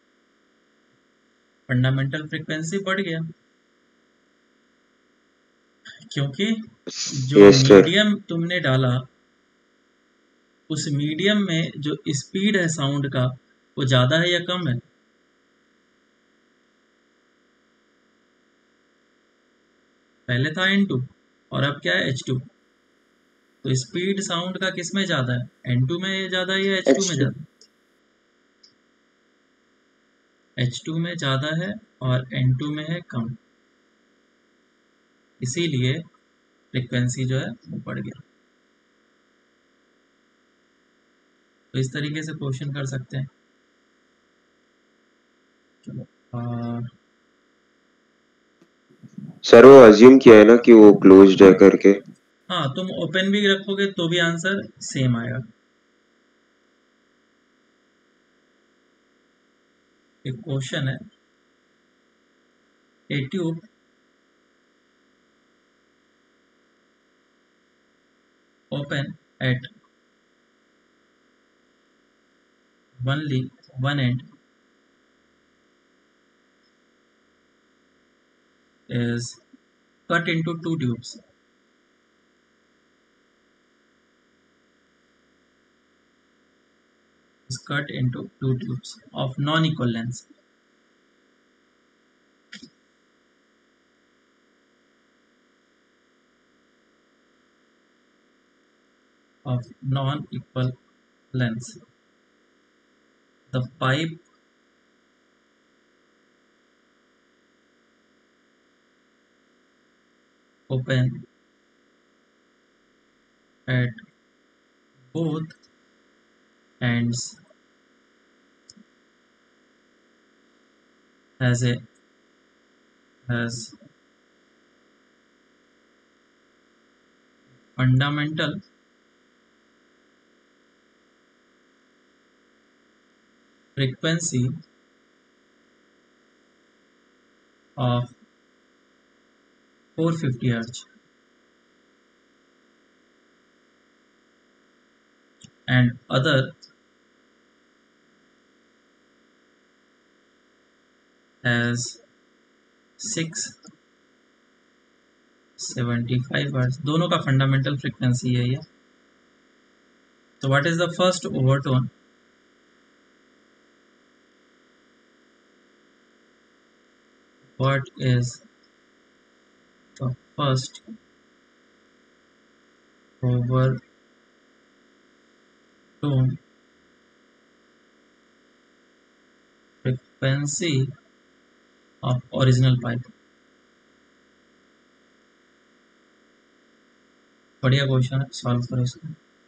फंडामेंटल फ्रीक्वेंसी बढ़ गया, क्योंकि जो मीडियम तुमने डाला उस मीडियम में जो स्पीड है साउंड का वो ज्यादा है या कम है, पहले था N2 और अब क्या है H2, तो स्पीड साउंड का किस में ज्यादा है, N2 में ज्यादा है या H2 में ज्यादा, H2 में ज्यादा है और N2 में है कम, इसीलिए फ्रीक्वेंसी जो है वो बढ़ गया। तो इस तरीके से क्वेश्चन कर सकते हैं। चलो सर वो अज्यूम किया है ना कि वो क्लोज्ड है करके, हाँ तुम ओपन भी रखोगे तो भी आंसर सेम आएगा। एक क्वेश्चन है, a tube open at only one end is cut into two tubes. Is cut into two tubes of non-equal lengths. of non-equal lengths. The pipe open at both ends has fundamental frequency of 450 Hz and other has 675 Hz. दोनों का fundamental frequency है ये. So what is the first overtone? What is the first overtone frequency of original pipe? बढ़िया question है, solve करो इसको.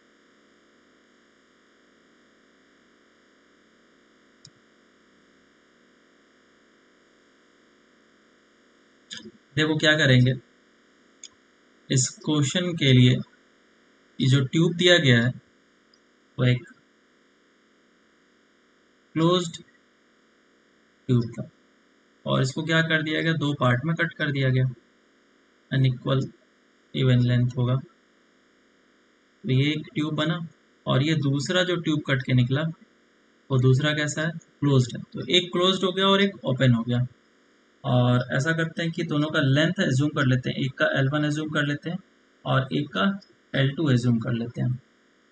देखो क्या करेंगे इस क्वेश्चन के लिए. ये जो ट्यूब दिया गया है वो एक क्लोज्ड ट्यूब था और इसको क्या कर दिया गया, दो पार्ट में कट कर दिया गया. अनइक्वल इवन लेंथ होगा. तो ये एक ट्यूब बना और ये दूसरा जो ट्यूब कट के निकला वो दूसरा कैसा है, क्लोज्ड है. तो एक क्लोज्ड हो गया और एक ओपन हो गया. और ऐसा करते हैं कि दोनों का लेंथ एज्यूम कर लेते हैं. एक का L1 एज्यूम कर लेते हैं और एक का L2 एज्यूम कर लेते हैं.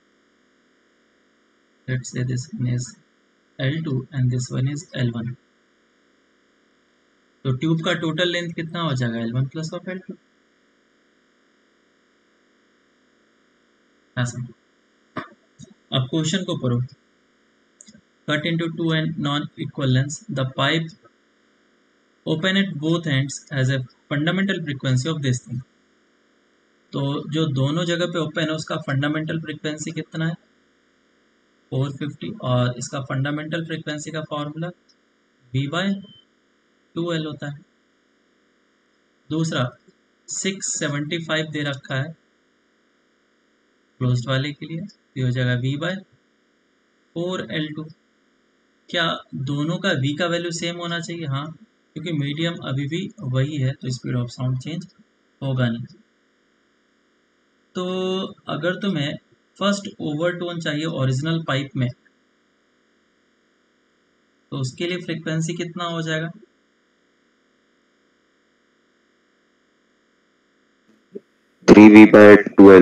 Let's say this one is L2 and this one is L1. तो ट्यूब का टोटल लेंथ कितना हो जाएगा, L1 प्लस ऑफ L2. ऐसा. अब क्वेश्चन को पढ़ो. Cut into two and non-equal lengths. The pipe open at both ends has a fundamental frequency of this thing. तो जो दोनों जगह पे ओपन है उसका फंडामेंटल फ्रीक्वेंसी कितना है, 450. और इसका फंडामेंटल फ्रीक्वेंसी का फॉर्मूला V/2L होता है. दूसरा 675 दे रखा है क्लोज्ड वाले के लिए. ये हो जाएगा V/4L2. क्या दोनों का V का वैल्यू सेम होना चाहिए? हाँ, क्योंकि मीडियम अभी भी वही है तो स्पीड ऑफ साउंड चेंज होगा नहीं. तो अगर तुम्हें फर्स्ट ओवरटोन चाहिए ओरिजिनल पाइप में तो उसके लिए फ्रीक्वेंसी कितना हो जाएगा, 3V/12.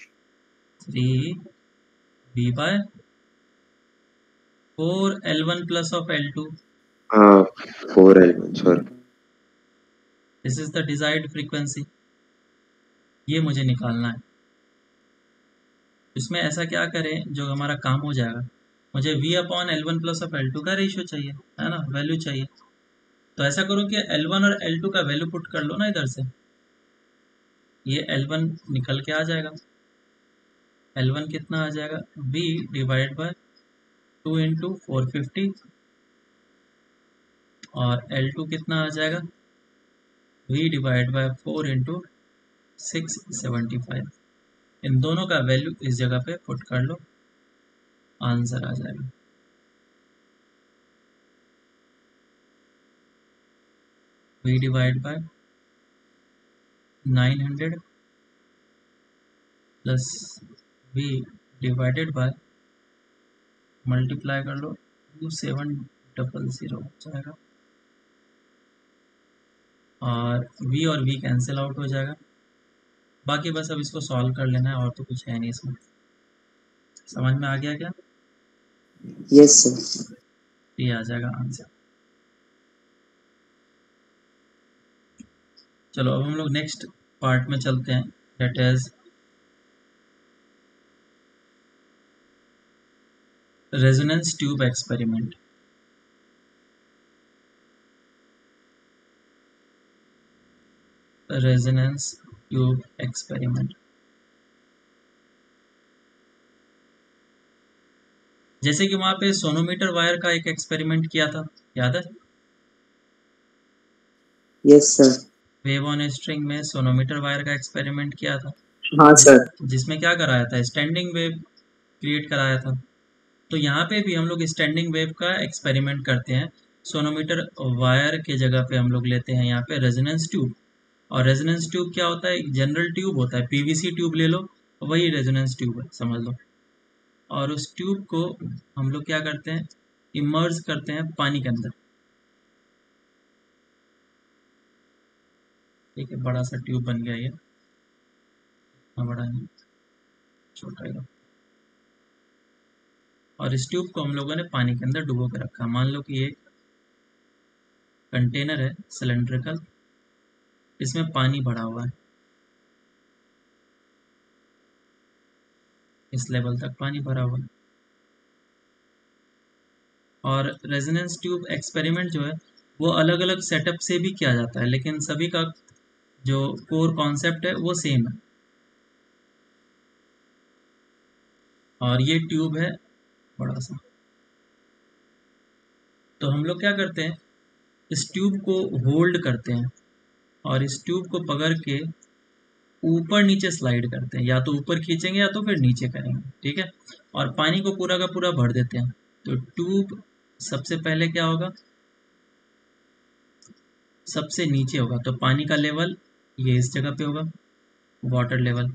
3V/4L1 plus of L2. 4L1, sorry. This is the desired frequency. ये मुझे निकालना है. इसमें ऐसा क्या करें जो हमारा काम हो जाएगा. मुझे V/L1 प्लस ऑफ L2 का रेशियो चाहिए, है ना, वैल्यू चाहिए. तो ऐसा करो कि L1 और L2 का वैल्यू पुट कर लो ना इधर से. ये L1 निकल के आ जाएगा. L1 कितना आ जाएगा, V/2 इंटू 450. और L2 कितना आ जाएगा, V/4 इंटू 675. इन दोनों का वैल्यू इस जगह पे पुट कर लो, आंसर आ जाएगा. V/900 प्लस V/, मल्टीप्लाई कर लो 2700 हो जाएगा. और V कैंसिल आउट हो जाएगा. बाकी बस अब इसको सॉल्व कर लेना है और तो कुछ है नहीं इसमें. समझ में आ गया क्या? Yes sir. ये आ जाएगा आंसर. चलो अब हम लोग नेक्स्ट पार्ट में चलते हैं, that is resonance tube experiment. Resonance tube experiment, जैसे कि वहां पे सोनोमीटर वायर का एक एक्सपेरिमेंट किया था, याद है? Yes sir. Wave on string में सोनोमीटर वायर का एक्सपेरिमेंट किया था। हाँ सर। जिसमें क्या कराया था, स्टैंडिंग वेव क्रिएट कराया था। तो यहाँ पे भी हम लोग स्टैंडिंग वेव का एक्सपेरिमेंट करते हैं। सोनोमीटर वायर के जगह पे हम लोग लेते हैं यहाँ पे रेजोनेंस ट्यूब। और रेजोनेंस ट्यूब क्या होता है? जनरल ट्यूब होता है, पीवीसी ट्यूब ले लो, वही रेजोनेंस ट्यूब है, समझ लो। और उस ट्यूब को हम लोग क्या करते हैं, इमर्ज करते हैं पानी के अंदर। ठीक है, बड़ा सा ट्यूब बन गया ये, बड़ा नहीं, छोटा है। और इस ट्यूब को हम लोगों ने पानी के अंदर डुबो के रखा। मान लो कि ये कंटेनर है सिलेंड्रिकल, इसमें पानी भरा हुआ है, इस लेवल तक पानी भरा हुआ है। और रेजोनेंस ट्यूब एक्सपेरिमेंट जो है वो अलग अलग सेटअप से भी किया जाता है, लेकिन सभी का जो कोर कॉन्सेप्ट है वो सेम है। और ये ट्यूब है बड़ा सा। तो हम लोग क्या करते हैं, इस ट्यूब को होल्ड करते हैं और इस ट्यूब को पकड़ के ऊपर नीचे स्लाइड करते हैं, या तो ऊपर खींचेंगे या तो फिर नीचे करेंगे। ठीक है, और पानी को पूरा का पूरा भर देते हैं। तो ट्यूब सबसे पहले क्या होगा, सबसे नीचे होगा, तो पानी का लेवल ये इस जगह पे होगा, वाटर लेवल।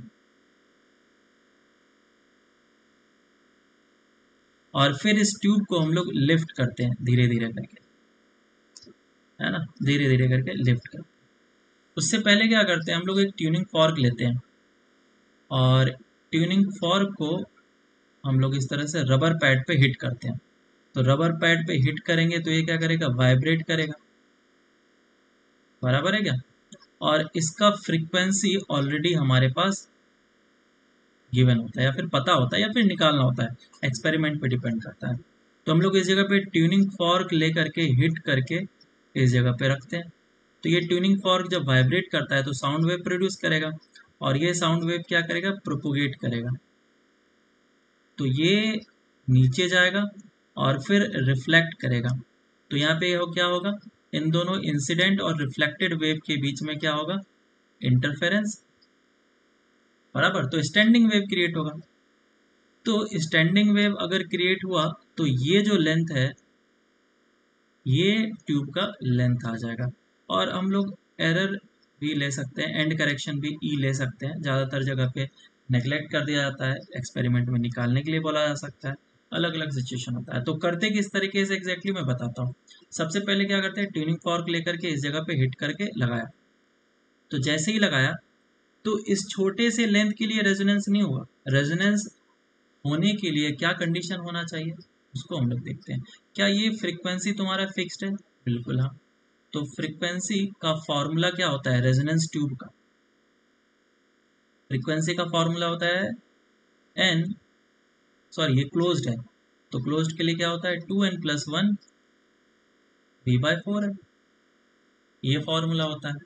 और फिर इस ट्यूब को हम लोग लिफ्ट करते हैं धीरे धीरे करके, है ना, धीरे धीरे करके लिफ्ट करते हैं। उससे पहले क्या करते हैं, हम लोग एक ट्यूनिंग फॉर्क लेते हैं और ट्यूनिंग फॉर्क को हम लोग इस तरह से रबर पैड पे हिट करते हैं। तो रबर पैड पे हिट करेंगे तो ये क्या करेगा, वाइब्रेट करेगा, बराबर है क्या? और इसका फ्रीक्वेंसी ऑलरेडी हमारे पास गिवन होता है, या फिर पता होता है, या फिर निकालना होता है, एक्सपेरिमेंट पे डिपेंड करता है। तो हम लोग इस जगह पे ट्यूनिंग फॉर्क ले करके हिट करके इस जगह पे रखते हैं। तो ये ट्यूनिंग फॉर्क जब वाइब्रेट करता है तो साउंड वेव प्रोड्यूस करेगा, और ये साउंड वेव क्या करेगा, प्रोपोगेट करेगा। तो ये नीचे जाएगा और फिर रिफ्लेक्ट करेगा। तो यहाँ पे क्या होगा, इन दोनों इंसिडेंट और रिफ्लेक्टेड वेव के बीच में क्या होगा, इंटरफेरेंस, बराबर। तो स्टैंडिंग वेव क्रिएट होगा। तो स्टैंडिंग वेव अगर क्रिएट हुआ तो ये जो लेंथ है, ये ट्यूब का लेंथ आ जाएगा। और हम लोग एरर भी ले सकते हैं, एंड करेक्शन भी ई ले सकते हैं। ज़्यादातर जगह पे नेग्लेक्ट कर दिया जाता है, एक्सपेरिमेंट में निकालने के लिए बोला जा सकता है, अलग अलग सिचुएशन होता है। तो करते किस तरीके से एग्जैक्टली मैं बताता हूँ। सबसे पहले क्या करते हैं, ट्यूनिंग फॉर्क लेकर के इस जगह पे हिट करके लगाया। तो जैसे ही लगाया तो इस छोटे से लेंथ के लिए रेजोनेंस नहीं हुआ। रेजोनेंस होने के लिए क्या कंडीशन होना चाहिए, उसको हम लोग देखते हैं। क्या ये फ्रीक्वेंसी तुम्हारा फिक्स्ड है? बिल्कुल हाँ। तो फ्रीक्वेंसी का फॉर्मूला क्या होता है, रेजोनेंस ट्यूब का फ्रीक्वेंसी का फॉर्मूला होता है एन, सॉरी ये क्लोज्ड है, तो क्लोज्ड के लिए क्या होता है, 2n+1 v/4 है, ये फॉर्मूला होता है।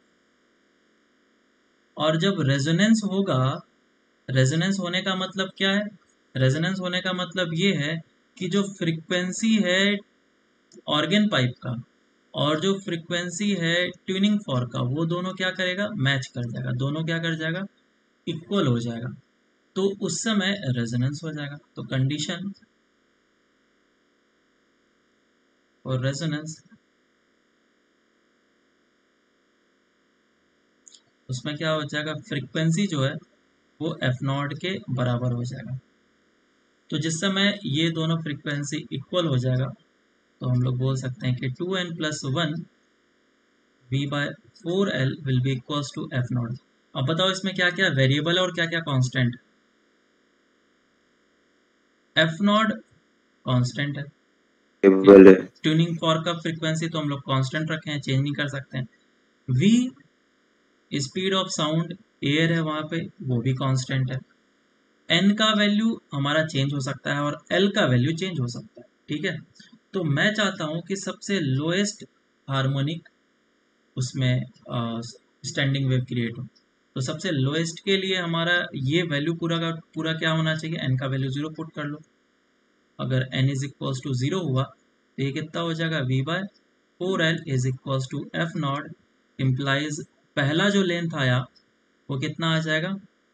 और जब रेजोनेंस होगा, रेजोनेंस होने का मतलब क्या है, रेजोनेंस होने का मतलब ये है कि जो फ्रीक्वेंसी है ऑर्गन पाइप का और जो फ्रीक्वेंसी है ट्यूनिंग फॉर्क का, वो दोनों क्या करेगा, मैच कर जाएगा, दोनों क्या कर जाएगा, इक्वल हो जाएगा। तो उस समय रेजोनेंस हो जाएगा। तो कंडीशन और रेजोनेंस, उसमें क्या हो जाएगा, फ्रीक्वेंसी जो है वो f0 के बराबर हो जाएगा। तो जिस समय ये दोनों फ्रीक्वेंसी इक्वल हो जाएगा तो हम लोग बोल सकते हैं कि 2n+1 v/4l will be equals to f0। अब बताओ इसमें क्या क्या वेरिएबल है और क्या क्या कांस्टेंट। f0 कांस्टेंट है, ट्यूनिंग फॉर्क का फ्रीक्वेंसी तो हम लोग कांस्टेंट रखे हैं, चेंज नहीं कर सकते हैं। v speed of sound, air है वहां पे, वो भी कांस्टेंट है। एन का वैल्यू हमारा चेंज हो सकता है और एल का वैल्यू चेंज हो सकता है, ठीक है। तो मैं चाहता हूं कि सबसे लोएस्ट हार्मोनिक उसमें स्टैंडिंग वेव क्रिएट हो। तो सबसे लोएस्ट के लिए हमारा ये वैल्यू पूरा का पूरा क्या होना चाहिए, एन का वैल्यू 0 पुट कर लो। अगर n इज इक्वल्स टू 0 हुआ तो ये कितना हो जाएगा, v/4l is equals to F not, implies पहला जो लेंथ आया वो कितना आ जाएगा,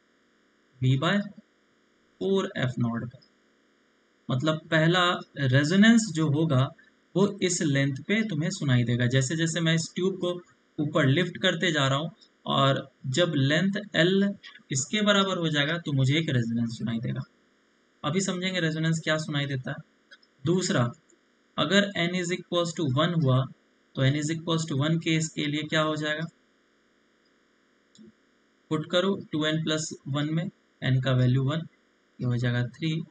v/4f0 का। मतलब पहला रेजोनेंस जो होगा वो इस लेंथ पे तुम्हें सुनाई देगा। जैसे जैसे मैं इस ट्यूब को ऊपर लिफ्ट करते जा रहा हूँ और जब लेंथ l इसके बराबर हो जाएगा तो मुझे एक रेजोनेंस सुनाई देगा। अभी समझेंगे रेजोनेंस क्या सुनाई देता है। दूसरा, अगर n इज इक्वल्स टू 1 हुआ तो n is equals to 1 case के लिए क्या हो जाएगा, पुट करो 2n प्लस 1 में, n का वैल्यू 1, ये हो जाएगा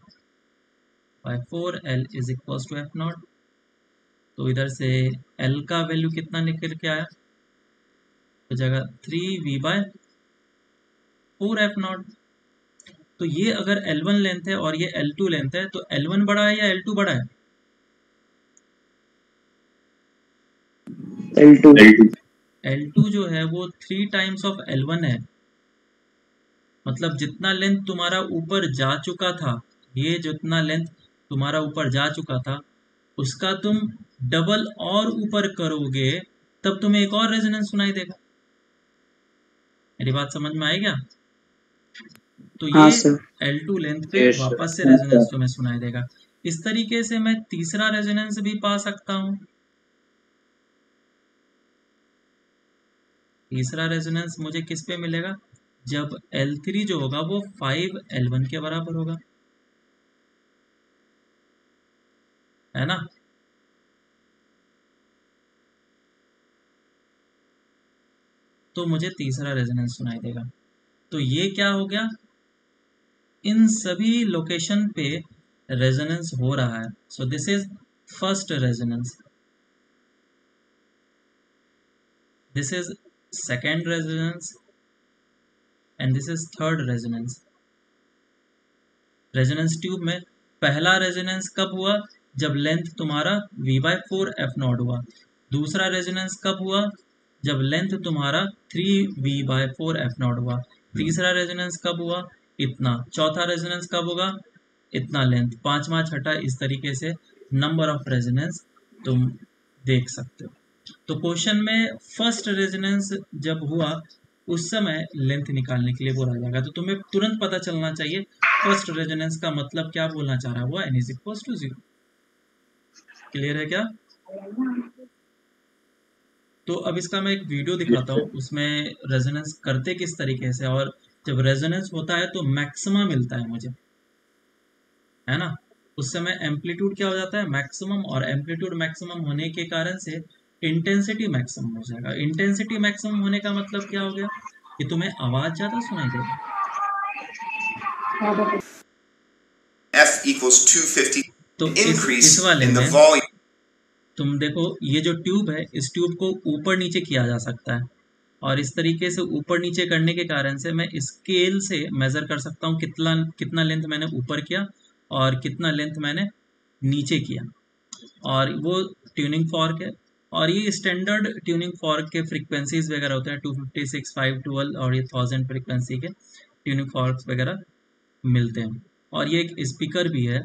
3/4l is equals to F not. तो इधर से l का वैल्यू कितना निकल के आया, हो जाएगा 3v/4f0। तो ये अगर L1 लेंथ है और ये L2 लेंथ है तो L1 बड़ा है या L2 बड़ा है, L2 L2 जो है वो 3 टाइम्स ऑफ L1 है। मतलब जितना लेंथ तुम्हारा ऊपर जा चुका था, ये जितना लेंथ तुम्हारा ऊपर जा चुका था उसका तुम डबल और ऊपर करोगे तब तुम्हें एक और रेजोनेंस सुनाई देगा। मेरी बात समझ में आई क्या? तो हाँ ये सर। L2 लेंथ पे Yes, sir. वापस से रेजोनेंस तुम्हें सुनाई देगा। इस तरीके से मैं तीसरा रेजोनेंस भी पा सकता हूँ। तीसरा रेजोनेंस मुझे किस पे मिलेगा, जब L3 जो होगा वो 5L1 के बराबर होगा, है ना। तो मुझे तीसरा रेजोनेंस सुनाई देगा। तो ये क्या हो गया, इन सभी लोकेशन पे रेजोनेंस हो रहा है। So this is first resonance, this is second resonance and this is third resonance. Resonance tube में पहला रेजोनेंस कब हुआ, जब लेंथ तुम्हारा v/4f0 हुआ। दूसरा रेजोनेंस कब हुआ, जब लेंथ तुम्हारा 3v/4f0 हुआ। तीसरा रेजोनेंस कब हुआ, इतना। चौथा रेजोनेंस कब होगा, इतना लेंथ। पांचवा, छठा, इस तरीके से नंबर ऑफ रेजोनेंस तुम देख सकते हो। तो क्वेश्चन में फर्स्ट रेजोनेंस जब हुआ उस समय लेंथ निकालने के लिए बोला जाएगा। तो तुम्हें तुरंत पता चलना चाहिए फर्स्ट रेजोनेंस का मतलब क्या बोलना चाह रहा है, वो n is equals to 0। Clear है क्या? तो अब इसका मैं एक वीडियो दिखाता हूँ, उसमें रेजोनेंस करते किस तरीके से, और जब रेजोनेंस होता है तो मैक्सिमम मिलता है मुझे, है ना। उस समय एम्पलीट्यूड क्या हो जाता है, मैक्सिमम, और एम्पलीट्यूड मैक्सिमम होने के कारण से इंटेंसिटी मैक्सिमम हो जाएगा। इंटेंसिटी मैक्सिमम होने का मतलब क्या हो गया, कि तुम्हें आवाज ज्यादा सुनाई देगी। F equals 250 तो increase इस वाले in the में volume. तुम देखो, ये जो ट्यूब है इस ट्यूब को ऊपर नीचे किया जा सकता है, और इस तरीके से ऊपर नीचे करने के कारण से मैं स्केल से मेजर कर सकता हूँ कितना कितना लेंथ मैंने ऊपर किया और कितना लेंथ मैंने नीचे किया। और वो ट्यूनिंग फॉर्क है, और ये स्टैंडर्ड ट्यूनिंग फॉर्क के फ्रीक्वेंसीज वगैरह होते हैं 256, 512 और ये 1000 फ्रीक्वेंसी के ट्यूनिंग फॉर्क्स वगैरह मिलते हैं। और ये एक स्पीकर भी है।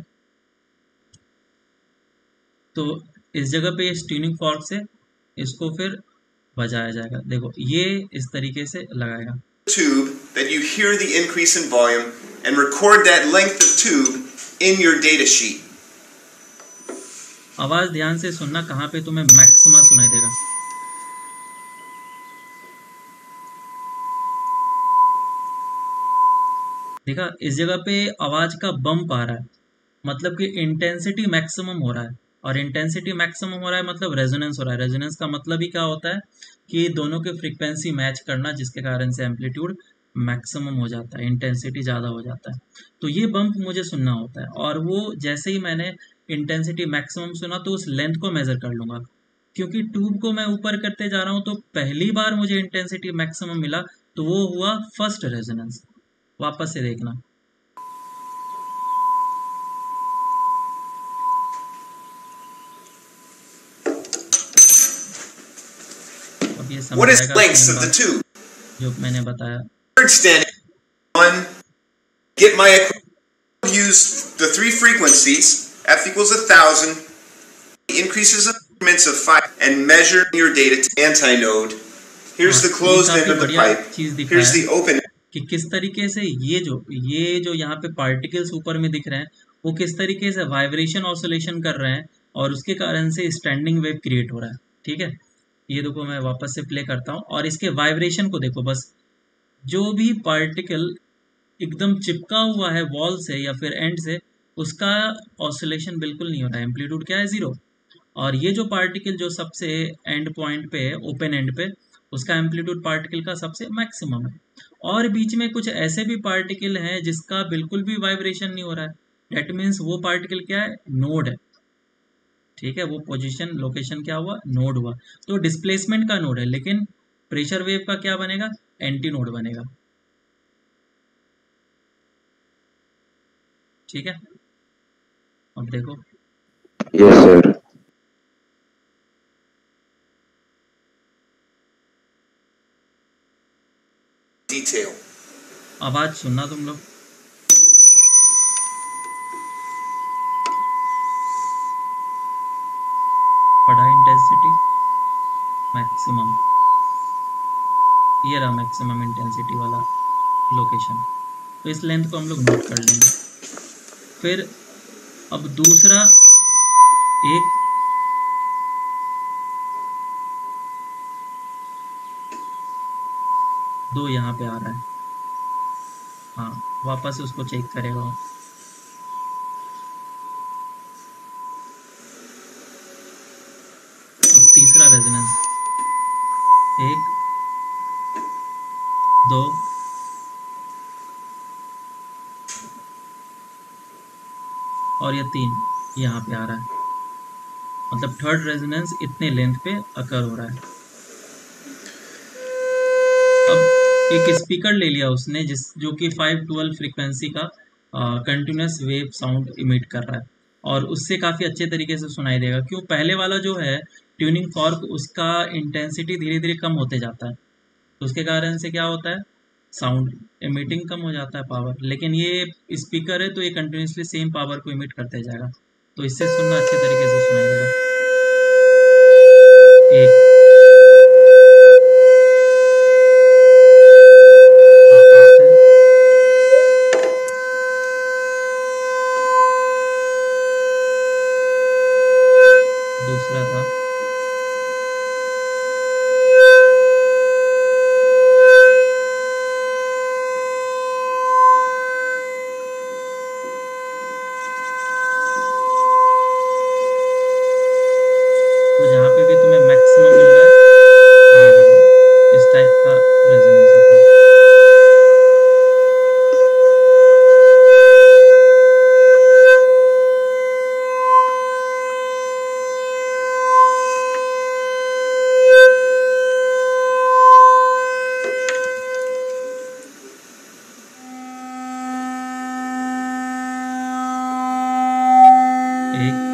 तो इस जगह पे इस ट्यूनिंग फॉर्क से इसको फिर बजाया जाएगा। देखो ये इस तरीके से लगाएगा। Tube that you hear the increase in volume and record that length of tube in your data sheet. आवाज ध्यान से सुनना, कहाँ पे तुम्हें मैक्सिमा सुनाई देगा। देखा, इस जगह पे आवाज का बम्प आ रहा है, मतलब कि इंटेंसिटी मैक्सिमम हो रहा है। और इंटेंसिटी मैक्सिमम हो रहा है मतलब रेजोनेंस हो रहा है। रेजोनेंस का मतलब ही क्या होता है, कि दोनों के फ्रीक्वेंसी मैच करना, जिसके कारण से एम्पलीट्यूड मैक्सिमम हो जाता है, इंटेंसिटी ज़्यादा हो जाता है। तो ये बम्प मुझे सुनना होता है, और वो जैसे ही मैंने इंटेंसिटी मैक्सिमम सुना तो उस लेंथ को मेजर कर लूँगा। क्योंकि ट्यूब को मैं ऊपर करते जा रहा हूँ तो पहली बार मुझे इंटेंसिटी मैक्सिमम मिला, तो वो हुआ फर्स्ट रेजोनेंस। वापस से देखना, अब ये What is समझाएगा lengths सेम of the बात tube? जो मैंने बताया। Third standing one, get my equation, use the three frequencies, f equals 1000, increases of increments of 5, and measure your data to antinode. Here's the closed end of the pipe. Here's the open. कि किस तरीके से ये जो यहाँ पे particles ऊपर में दिख रहे हैं वो किस तरीके से वाइब्रेशन ऑसिलेशन कर रहे हैं और उसके कारण से स्टैंडिंग वेव क्रिएट हो रहा है। ठीक है, ये देखो मैं वापस से प्ले करता हूँ और इसके वाइब्रेशन को देखो। बस जो भी पार्टिकल एकदम चिपका हुआ है वॉल से या फिर एंड से, उसका ऑसिलेशन बिल्कुल नहीं हो रहा है, एम्पलीट्यूड क्या है 0। और ये जो पार्टिकल जो सबसे एंड पॉइंट पे है, ओपन एंड पे, उसका एम्पलीट्यूड पार्टिकल का सबसे मैक्सिमम है। और बीच में कुछ ऐसे भी पार्टिकल हैं जिसका बिल्कुल भी वाइब्रेशन नहीं हो रहा है, डेट मीन्स वो पार्टिकल क्या है, नोड है। ठीक है, वो पोजीशन लोकेशन क्या हुआ, नोड हुआ। तो डिस्प्लेसमेंट का नोड है, लेकिन प्रेशर वेव का क्या बनेगा, एंटी नोड बनेगा। ठीक है, अब देखो। Yes sir. Detail. आवाज सुनना तुम लोग। पढ़ा इंटेंसिटी मैक्सिमम, ये रहा मैक्सिमम इंटेंसिटी वाला लोकेशन। तो इस लेंथ को हम लोग नोट कर लेंगे। फिर अब दूसरा एक दो यहाँ पे आ रहा है, हाँ वापस उसको चेक करेगा। अब तीसरा रेजोनेंस, 1 2 और ये 3 यहाँ पे आ रहा है, मतलब थर्ड रेजोनेंस इतने लेंथ पे अकर हो रहा है। अब एक स्पीकर ले लिया उसने जो कि 512 फ्रीक्वेंसी का कंटिन्यूस वेव साउंड इमिट कर रहा है और उससे काफ़ी अच्छे तरीके से सुनाई देगा। क्यों, पहले वाला जो है ट्यूनिंग फॉर्क, उसका इंटेंसिटी धीरे धीरे कम होते जाता है, तो उसके कारण से क्या होता है, साउंड इमिटिंग कम हो जाता है, पावर। लेकिन ये स्पीकर है तो ये कंटिन्यूसली सेम पावर को इमिट करते जाएगा, तो इससे सुनना अच्छे तरीके से सुनाई देगा। एक दूसरा था, तो जहाँ पे भी तुम्हें मैक्सिमम मिल रहा है ये देखो, इस टाइप का रेजोनेंस होता है। एक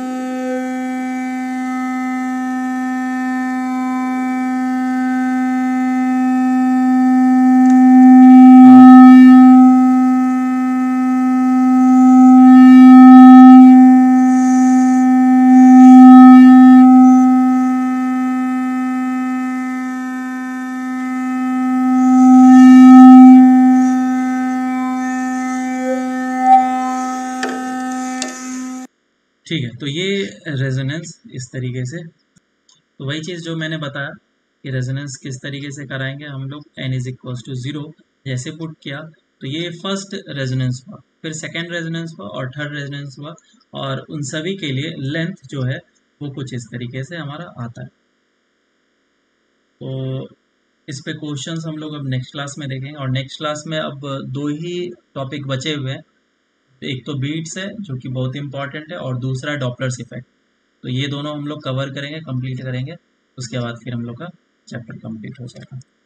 ठीक है, तो ये रेजोनेंस इस तरीके से, तो वही चीज़ जो मैंने बताया कि रेजोनेंस किस तरीके से कराएंगे हम लोग। n इज इक्वल टू 0 जैसे पुट किया तो ये फर्स्ट रेजोनेंस हुआ, फिर सेकेंड रेजोनेंस हुआ और थर्ड रेजोनेंस हुआ, और उन सभी के लिए लेंथ जो है वो कुछ इस तरीके से हमारा आता है। तो इस पे क्वेश्चंस हम लोग अब नेक्स्ट क्लास में देखेंगे, और नेक्स्ट क्लास में अब 2 ही टॉपिक बचे हुए हैं। एक तो बीट्स है जो कि बहुत इंपॉर्टेंट है, और दूसरा डॉपलर्स इफेक्ट। तो ये दोनों हम लोग कवर करेंगे, कंप्लीट करेंगे, उसके बाद फिर हम लोग का चैप्टर कंप्लीट हो जाएगा।